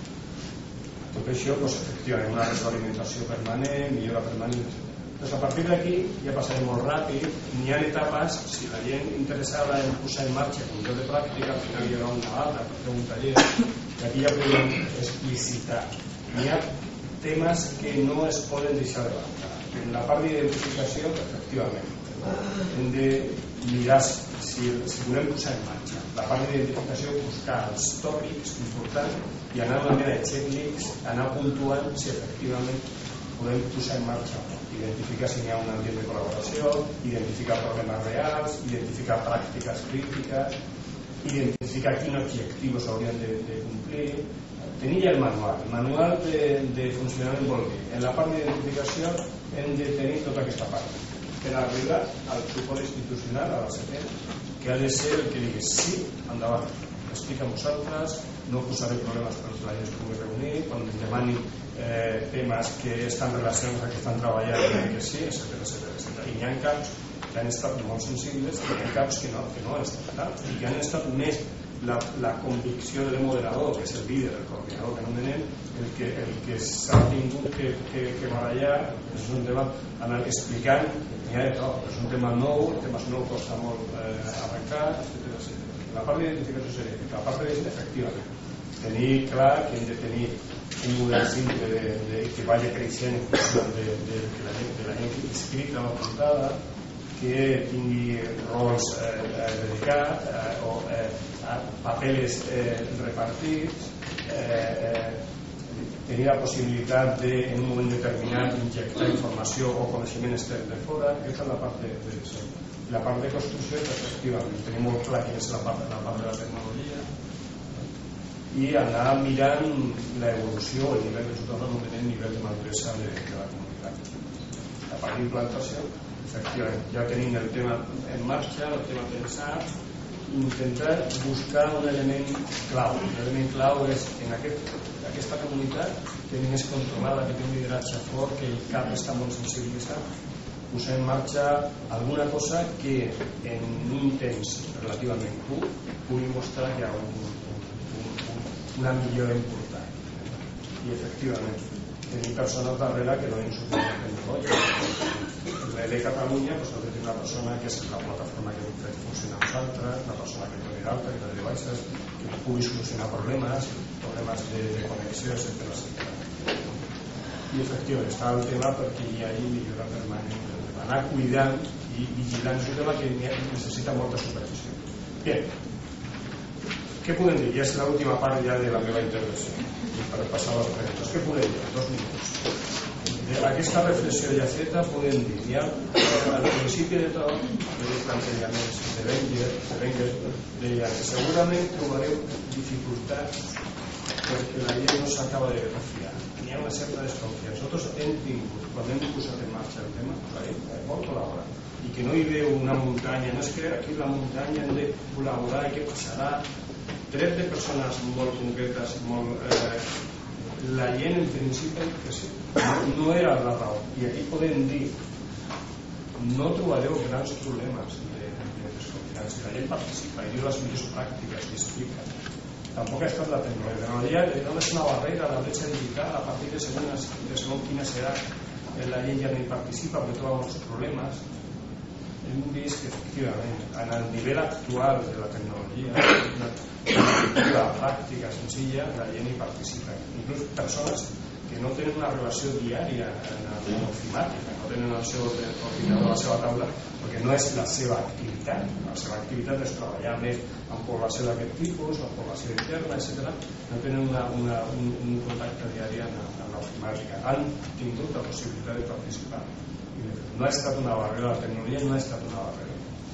Tot això, doncs, efectivament, una retroalimentació permanent, millora permanent. Doncs a partir d'aquí ja passarem molt ràpid. N'hi ha etapes, si la gent interessada en posar en marxa com lloc de pràctica, al final hi haurà una altra, per fer un taller, que aquí ja podem explicitar. N'hi ha temes que no es poden deixar de banda. En la part d'identificació, efectivament, hem de mirar si, si volem posar en marxa. La part d'identificació, buscar els tòpics importants i anar a una mena de checklist, anar puntuant si efectivament podem posar en marxa. Identificar si hi ha un ambient de col·laboració, identificar problemes reals, identificar pràctiques crítiques, identificar quins objectius haurien de, de complir. Tenir ja el manual. El manual de, de funcionament vol dir, en la part d'identificació hem de tenir tota aquesta part. Per arribar al suport institucional, a la C P, que ha de ser el que digui sí, endavant, explica a vosaltres, no posaré problemes perquè la gent es pugui reunir, quan ens demanin eh, temes que estan relacionats a que estan treballant, que sí, etcètera, etcètera. I hi ha caps que han estat molt sensibles i hi ha caps que no, que no han estat tant, i que han estat més la, la convicció del moderador, que és el líder, el coordinador que anomenem, el que, el que s'ha tingut que, que, que barallar. És un tema, anar explicant, n'hi ha de tot, és un tema nou, el tema nou costa molt eh, arrencar, etcètera, etcètera. La part d'identificació seria, la part d'efectivament, tenir clar que hem de tenir un model simple de, de, que vagi creixent en funció de, de, de, la gent, de la gent inscrita o apuntada, que tingui rols eh, dedicats eh, o eh, papeles eh, repartits, eh, eh, tenir la possibilitat de, en un moment determinat, injectar informació o coneixement extern de fora. Aquesta és la part de, de disseny. La part de construcció és efectivament, tenim molt clar quina és la part, la part de la tecnologia i anar mirant l'evolució, el nivell de tothom anomenem nivell de maduresa de, de la comunitat. La part d'implantació, efectivament, ja tenim el tema en marxa, el tema pensat, intentar buscar un element clau. L'element clau és en aquest, aquesta comunitat que és més controlada, que té un lideratge fort, que el cap està molt sensibilitzat, posar en marxa alguna cosa que en un temps relativament curt pugui mostrar que hi ha un, un, un, una millora important. I efectivament tenir persones darrere que donin suport a tecnologia. En l'E Catalunya doncs, ha de tenir una persona que és la plataforma que hem fet funcionar nosaltres, una persona que doni d'alta, que doni baixes, que pugui solucionar problemes, problemes de, de connexió, etcètera. I efectivament està el tema perquè hi hagi millora permanent, anar cuidant i vigilant. És un tema que necessita molta supervisió. Bé, què podem dir? Ja és l'última part ja de la meva intervenció, per passar a les preguntes. Què podem dir? Dos minuts. Aquesta reflexió ja feta podem dir, ja al principi de tot, els plantejaments de Wenger, de Wenger deia que segurament trobareu dificultats perquè la gent no s'acaba de refiar. Hi ha una certa desconfiança. Nosaltres hem tingut, quan hem posat en marxa el tema, la gent vol col·laborar. I que no hi veu una muntanya, no és que aquí la muntanya hem de col·laborar i què passarà. Tret de persones molt concretes, molt eh, la gent en principi que sí, no era la raó, i aquí podem dir no trobareu grans problemes de, de desconfiança, la gent participa i diu les millors pràctiques i explica. Tampoc ha estat la tecnologia, no és una barrera, la bretxa digital, a partir de segons, de segons quina serà, la gent ja no hi participa perquè troba molts problemes. Hem vist que efectivament en el nivell actual de la tecnologia, la pràctica senzilla, la gent hi participa, inclús persones que no tenen una relació diària en el ofimàtic, no tenen el seu ordinador a la seva taula perquè no és la seva activitat. La seva activitat és treballar més en població d'aquest tipus, en població interna, etcètera. No tenen una, una, un, un contacte diari en, en l'ofimàtica. Han tingut la possibilitat de participar. No ha estat una barrera, la tecnologia no ha estat una barrera.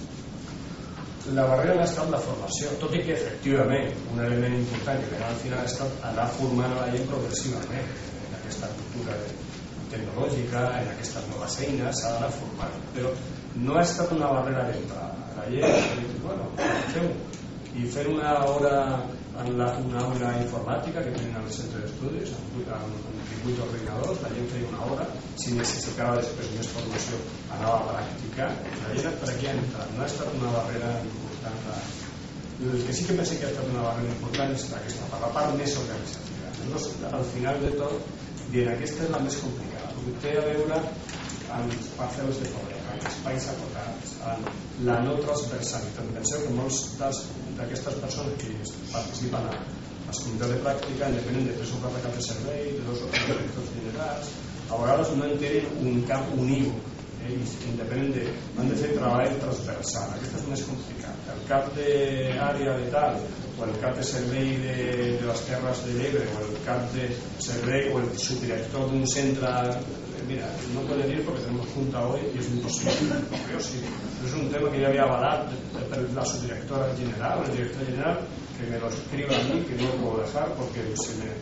La barrera no ha estat la formació, tot i que efectivament un element important que al final ha estat anar formant a la gent progressivament en aquesta cultura tecnològica, en aquestes noves eines, s'ha d'anar formant, però no ha estat una barrera d'entrada. La gent ha dit, bueno, fem-ho, i fer una hora en la, una aula informàtica que tenen al centre d'estudis, amb divuit ordinadors, la gent feia una hora, si necessitava després més formació anava a practicar, la gent per aquí ha entrat, no ha estat una barrera important. El que sí que penso que ha estat una barrera important és aquesta, per la part més organitzativa. Llavors, al final de tot, bien, aquesta és la més complicada, perquè té a veure amb els parcels de poder, amb espais acotats, amb la no transversalitat. Penseu que molts d'aquestes persones que participen a les comunitats de pràctica depenen de tres o quatre caps de servei, de dos o quatre directors generals, a vegades no en tenen un camp unívoc, eh, i depenen de, han de fer treball transversal. Aquesta és més complicat. El cap d'àrea de tal, o el cap de servei de, de les Terres de l'Ebre, o el cap de servei, o el subdirector d'un centre, mira, no puede ir porque tenemos junta hoy y es imposible. Pero sí, es un tema que ya había avalado la subdirectora general, el director general, que me lo escriba a mí, que no lo puedo dejar porque se me...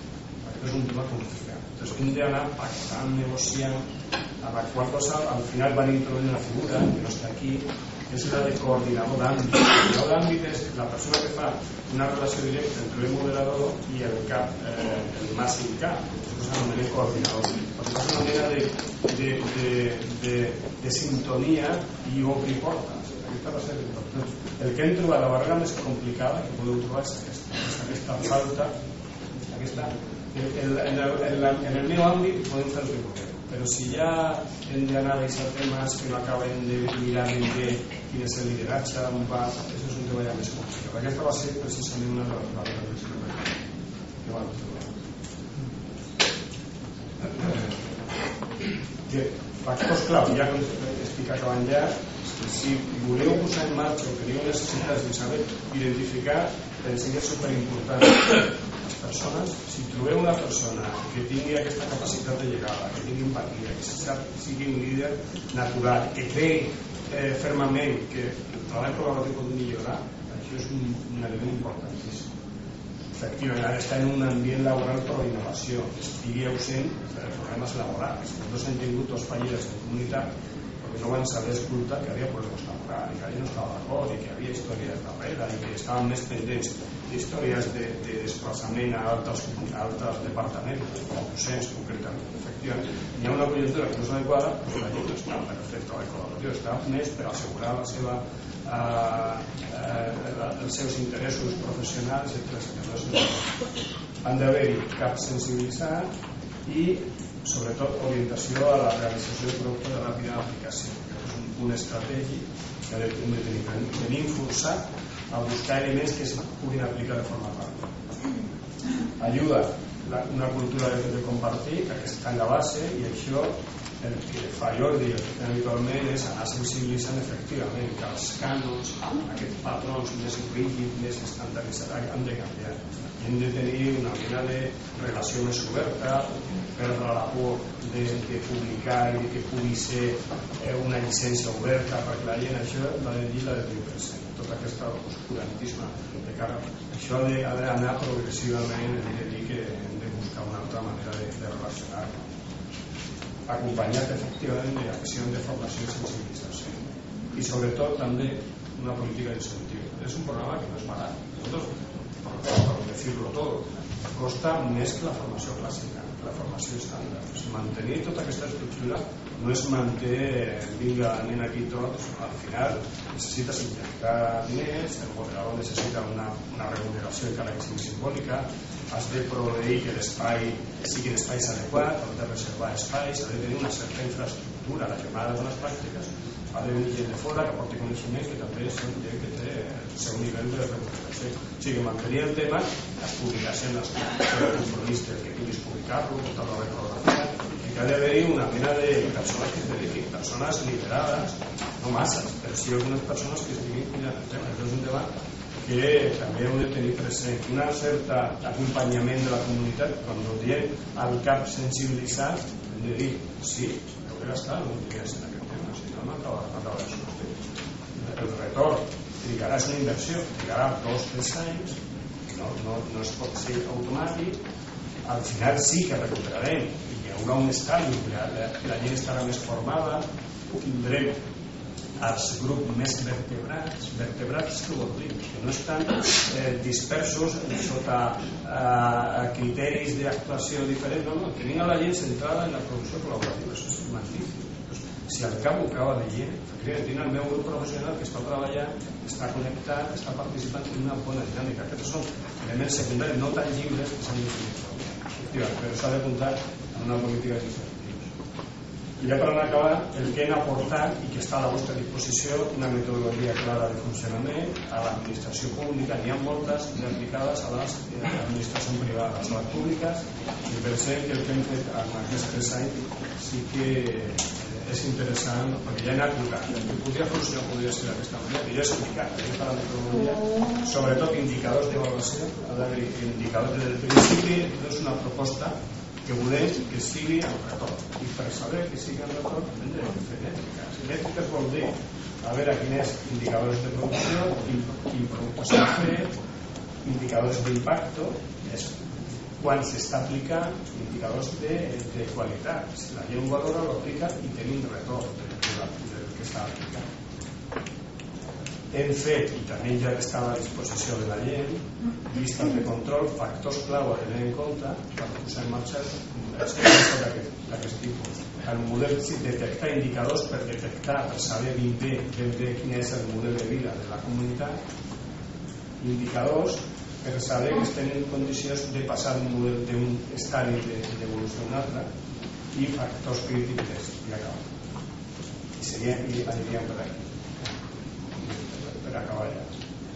es un tema complicado. Entonces, un día pactant, negociant, a la qual cosa al final van introduir una figura que no està aquí, que és la de coordinador d'àmbit. El coordinador d'àmbit és la persona que fa una relació directa entre el moderador i el cap, eh, el màxim cap. Això s'anomena coordinador. Perquè és una mena de, de, de, de, de sintonia i obrir portes. Aquesta va ser l'important. El que hem trobat, la barrera més complicada que podeu trobar és aquesta, és aquesta falta, aquesta, el, el, en, el, en, la, en el meu àmbit podem fer el que podem. Però si ja hem d'anar a deixar temes que no acaben de mirar ben bé quin és el lideratge, on va, això és un tema ja més complicat. Aquesta va ser precisament una de les barreres que vam trobar. Factors clau, ja estic acabant ja, si voleu posar en marxa o teniu necessitats de saber identificar, pensem que és superimportant. Les persones, si trobeu una persona que tingui aquesta capacitat de llegada, que tingui empatia, que sigui un líder natural, que cregui eh, fermament que el treball col·laboratiu pot millorar, això és un, un element importantíssim. Efectivament, està en un ambient laboral per la innovació, que estigui ausent de problemes laborals. Nosaltres hem tingut dos fallides en comunitat perquè no van saber escoltar que hi havia problemes laborals i que no estava d'acord i que hi havia històries darrere i que estaven més pendents d'històries de, de desplaçament a altres, a altres departaments, com docents concretament. Efectivament, hi ha una conjuntura que no és adequada, però la gent no està per fer el treball col·laboratiu, està més per assegurar la seva, eh, eh, els seus interessos professionals, etcètera. Han d'haver-hi cap sensibilitzat i sobretot orientació a la realització de productes de ràpida aplicació, que és un punt estratègic que hem de tenir. Tenim forçat a buscar elements que es puguin aplicar de forma ràpida. Ajuda una cultura de compartir, que està en la base, i això el que fa Jordi i el que fem habitualment és anar sensibilitzant efectivament que els cànons, aquests patrons més rígids, més estandarditzats, han de canviar. Hem de tenir una mena de relació més oberta, perdre la por de, de publicar i que pugui ser eh, una llicència oberta perquè la gent això l'ha de dir, l'ha de tenir present. Tot aquest oscurantisme de cara. Això ha d'anar progressivament, hem de dir que hem de buscar una altra manera de, de relacionar-nos. Acompanyat efectivament d'accions de formació i sensibilització i sobretot també una política d'incentiu. És un programa que no és barat. Nosotros, por decirlo todo, costa més que la formació clàssica, que la formació estàndard. O sigui, mantenir tota aquesta estructura no es manté, vinga, anem aquí tots, al final necessites injectar diners, el moderador necessita una, una remuneració encara que sigui simbòlica, has de proveir que l'espai sigui d'espais adequat, has de reservar espais, has de tenir una certa infraestructura. La jornada de bones pràctiques ha de venir gent de fora que aporti coneixement, que també és gent que té el seu nivell de remuneració. O sigui, mantenir el tema, les publicacions, el compromís del que puguis publicar-lo, tota la reprografia, que ha d'haver-hi una mena de persones que es dediquin, persones liderades, no masses, però sí algunes persones que estiguin cuidant el tema. Això és un debat que també heu de tenir present, un cert acompanyament de la comunitat. Quan diem al cap sensibilitzat, hem de dir, sí, heu de gastar alguns diners en aquest tema, si no, no acaba de sortir. El retorn trigarà, és una inversió, trigarà dos o tres anys, no, no, no es pot ser automàtic. Al final sí que recuperarem, hi haurà un estalvi, la, la gent estarà més formada, tindrem els grups més vertebrats. Vertebrats què vol dir? Que no estan eh, dispersos sota eh, criteris d'actuació diferents, no, no, tenim a la gent centrada en la producció col·laborativa, això és magnífic. Pues, si al cap ho acaba de gent, tinc el meu grup professional que està treballant, està connectat, està participant en una bona dinàmica. Aquests són elements secundaris no tan lliures que s'han d'utilitzar, però s'ha de comptar en una política d'incentius. I ja per anar acabant, el que hem aportat i que està a la vostra disposició, una metodologia clara de funcionament a l'administració pública, n'hi ha moltes aplicades a les administracions privades, a les públiques, i pensem que el que hem fet en aquests tres anys sí que és interessant, perquè ja he anat tocant. El que podria funcionar podria ser d'aquesta manera, que ja he explicat, aquesta la metodologia, sobretot indicadors d'avaluació, ha d'haver indicadors des del principi, no és una proposta que volem que sigui el retorn, i per saber que sigui el retorn hem de fer mètriques. Mètriques vol dir a veure quins indicadors de producció, quin producte s'ha fet, indicadors d'impacte, quan s'està aplicant, indicadors de, de qualitat. Si la gent ho valora, ho aplica i tenim retorn del, del que s'ha aplicat. Hem fet, i també ja està a la disposició de la gent, llistes de control, factors clau a tenir en compte per posar en marxa d'aquest tipus. El model, detectar indicadors per detectar, per saber ben bé, ben bé quin és el model de vida de la comunitat, indicadors per saber que estem en condicions de passar d'un model d'un estadi d'evolució a un altre, i factors crítics i acabant. I seríem, i aniríem per aquí. Per acabar ja.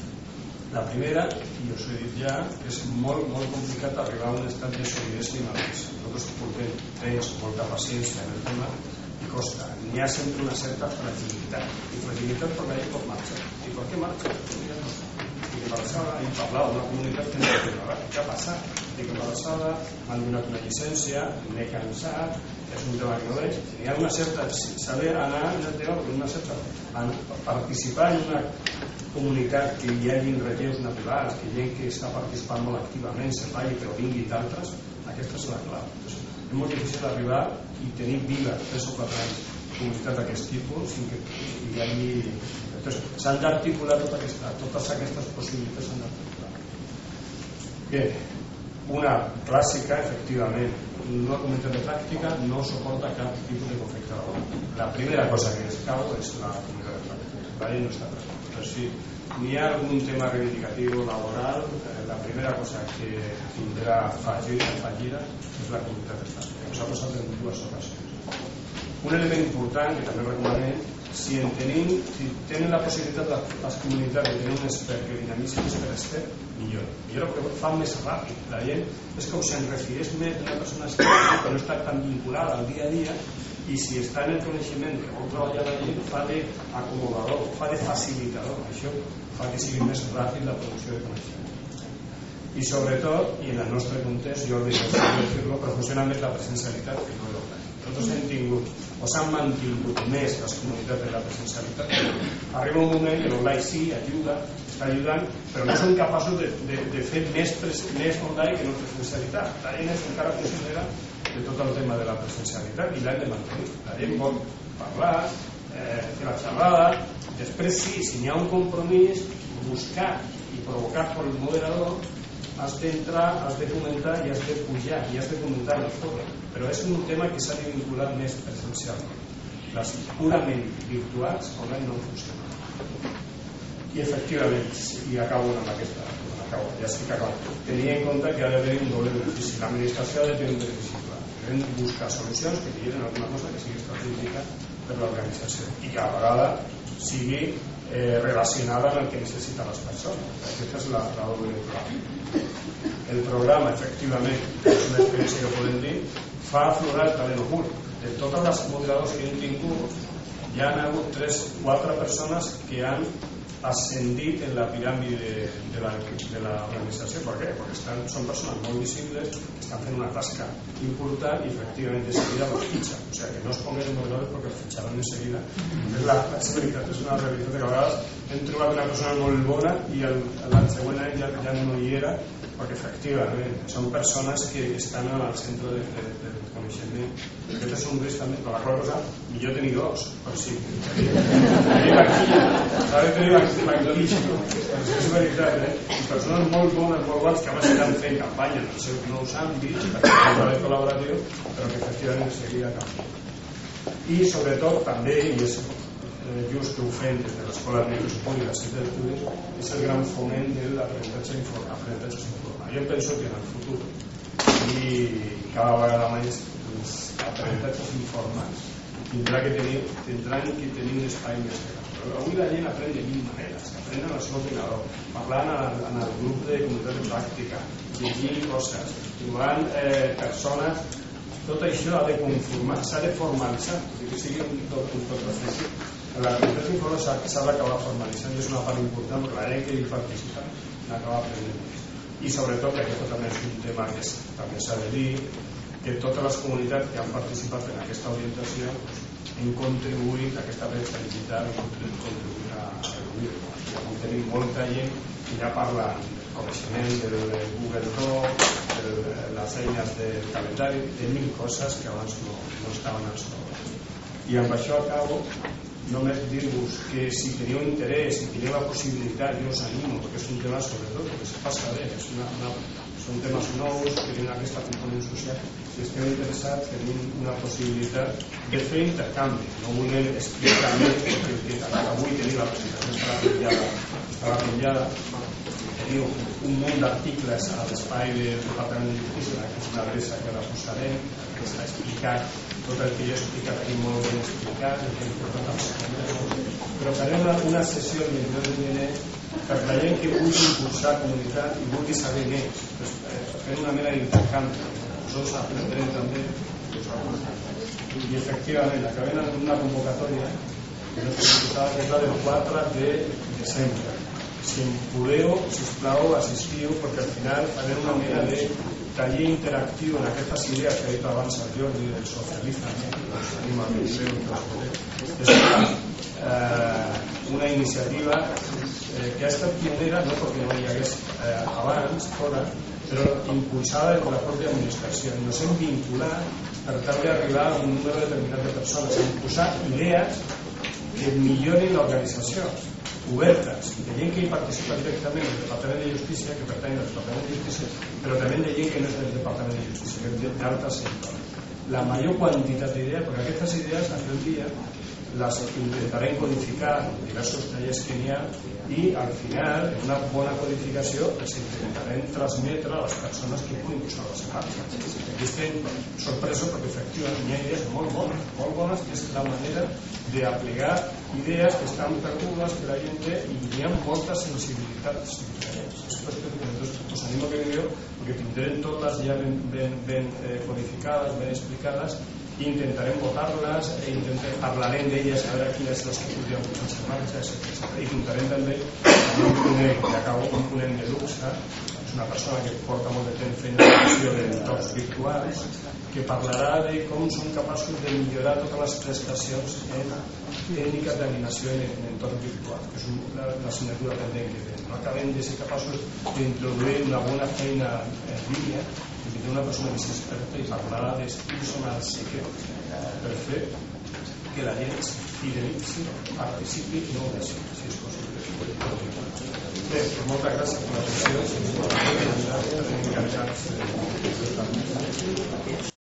La primera, i us ho he dit ja, és molt, molt complicat arribar a un estat de solidesa i maduresa. Nosaltres portem temps, molta paciència en el tema i costa. N'hi ha sempre una certa fragilitat. I fragilitat per la gent pot marxar. I per què marxa? I que Embarassada, hem parlat d'una comunitat que no té nada. Què ha passat? Estic embarassada, m'han donat una llicència, m'he cansat, és un tema que no veig. Hi ha una certa, saber anar en el tema, una certa, participar en una comunitat que hi hagi relleus naturals, que hi ha que està participant molt activament, se'n vagi però vingui d'altres, aquesta és la clau. És molt difícil arribar i tenir viva tres o quatre anys comunitat d'aquest tipus sin que hi hagi... S'han d'articular tota aquesta, totes aquestes possibilitats s'han d'articular. Bé, una clàssica, efectivament, una comunitat de pràctica no suporta cap tipus de conflicte laboral. La primera cosa que es cau és la comunitat de pràctica. La llei no està present. Però si hi ha algun tema reivindicatiu laboral, la primera cosa que tindrà fallida, fallida és la comunitat de pràctica. Ens ha passat en dues ocasions. Un element important que també recomanem, si, tenim, si tenen la possibilitat les comunitats de tenir un expert que dinamitzi per expert, millor. Millor perquè fa més ràpid. La gent és com si en refirés més d'una persona experta que no està tan vinculada al dia a dia, i si està en el coneixement que vol treballar la gent, fa d'acomodador, fa de facilitador. Això fa que sigui més ràpid la producció de coneixement. I sobretot, i en el nostre context, jo dic dir-lo, però funciona més la presencialitat que no l'online. Nosaltres hem tingut, o s'han mantingut més les comunitats de la presencialitat. Arriba un moment que l'online sí, ajuda, està ajudant, però no són capaços de, de, de fer més, més online que no presencialitat. La gent és encara considera de tot el tema de la presencialitat i l'hem de mantenir. La gent vol parlar, eh, fer la xerrada, després sí, si n'hi ha un compromís, buscar i provocar per el moderador has d'entrar, has de comentar i has de pujar i has de comentar el foro, però és un tema que s'ha de vincular més presencialment. Les purament virtuals online no funcionen. I efectivament, i acabo amb aquesta, acabo, ja estic acabant, tenir en compte que ha d'haver un doble benefici. L'administració ha de tenir un benefici clar. Hem de buscar solucions que tinguin alguna cosa que sigui estratègica per l'organització i que a la vegada sigui eh, relacionada amb el que necessiten les persones. Aquesta és la, la doble clau. El programa, efectivament, és una experiència que podem dir, fa aflorar el talent ocult. De totes les moderadors que hem tingut, hi ha hagut tres o quatre persones que han ascendit en la piràmide de l'organització. Per què? Perquè estan, són persones molt visibles que estan fent una tasca important i efectivament de seguida los fitxen. O sigui, que no es ponguin moderadors perquè els fitxaran de seguida. És la, la veritat, és una realitat que a vegades hem trobat una persona molt bona i l'any següent any ja, ja no hi era, perquè efectivament són persones que estan al centre de, de, de, del coneixement. Aquest és un risc també, per la qual cosa millor tenir dos, per si tenir banquilla, s'ha de tenir banquilla, no? És veritat, eh? I persones molt bones, molt bones que a més estan fent campanya en els seus nous àmbits, perquè és un treball col·laboratiu, però que efectivament seguia canviant. I sobretot també, i és just que ho fem des de l'Escola de Neuroscopia i la Centre d'Estudis, és el gran foment de l'aprenentatge informatiu. Jo penso que en el futur i cada vegada més els aprenentatges informats tindrà que tenir, tindran que tenir un espai més gran. Avui la gent aprèn de mil maneres, aprèn en el seu ordinador, parlant en el grup de comunitat de pràctica, llegint coses, trobant eh, persones. Tot això ha de conformar, s'ha de formalitzar, que sigui un tot professional. La comunitat informativa s'ha d'acabar formalitzant i és una part important perquè la gent que hi participa n'acaba aprenent. I sobretot, que aquest també és un tema que és, també s'ha de dir, que totes les comunitats que han participat en aquesta orientació han contribuït a aquesta bretxa digital, han contribuït a reduir-ho. Avui tenim molta gent que ja parla del coneixement del Google Doc, de les eines del calendari, de mil coses que abans no, no estaven al sobre. I amb això acabo. Només dir-vos que si teniu interès, si teniu la possibilitat, jo us animo, perquè és un tema sobretot, perquè se passa bé, és una, una, són temes nous, que tenen aquesta component social. Si esteu interessats, tenim una possibilitat de fer intercanvi. No volem explicar més, perquè avui teniu la presentació estarà penjada, estarà penjada. Teniu un munt d'articles a l'espai del Departament de Justícia, que és una adreça que la posarem, que està explicat tot el que jo he explicat aquí molt ben explicat, el que hem portat al secundari. Però farem una, una sessió el vint-i-dos de gener per la gent que vulgui impulsar comunitat i vulgui saber més, pues, eh, fer una mena d'intercanvi. Nosaltres aprendrem també. I efectivament, acabem amb una convocatòria que no s'ha disputat, que és la del quatre de desembre. Si em podeu, sisplau, assistiu, perquè al final farem una mena de taller interactiu en aquestes idees que ha dit abans el Jordi del socialista, és una, eh, una iniciativa eh, que ha estat pionera, no perquè no hi hagués eh, abans, fora, però impulsada per la pròpia administració. I ens hem vinculat per tal d'arribar a un número determinat de persones, a posar idees que millorin l'organització, obertes, de gent que hi participa directament del Departament de Justícia, que pertany al Departament de Justícia, però també de gent que no és del Departament de Justícia, que és d'altres sectors. La major quantitat d'idees, perquè aquestes idees aquell dia les intentarem codificar en diversos tallers que n'hi ha i al final, en una bona codificació, les intentarem transmetre a les persones que puguin posar-les a marxa. Aquí estem sorpresos perquè efectivament hi ha idees molt bones, molt bones, que és la manera d'aplicar idees que estan perdudes que la gent té i hi ha moltes sensibilitats diferents. Entonces, us animo a que veieu perquè tindrem totes ja ben, ben, ben eh, codificades, ben explicades i intentarem votar-les i intentarem, parlarem d'elles a veure quines les que podríem posar en marxa, etcètera. I comptarem també amb un ponent, que acabo un ponent de luxe, és una persona que porta molt de temps fent l'educació d'entorns virtuals, que parlarà de com som capaços de millorar totes les prestacions en tècniques d'animació en entorn virtual, que és l'assignatura pendent que tenim. No acabem de ser capaços d'introduir una bona feina en línia, que té una persona que s'experta i parlarà d'estils al secret per fer que la gent fidelitzi, participi i no ho deixi, si és possible. Bé, moltes gràcies per l'atenció.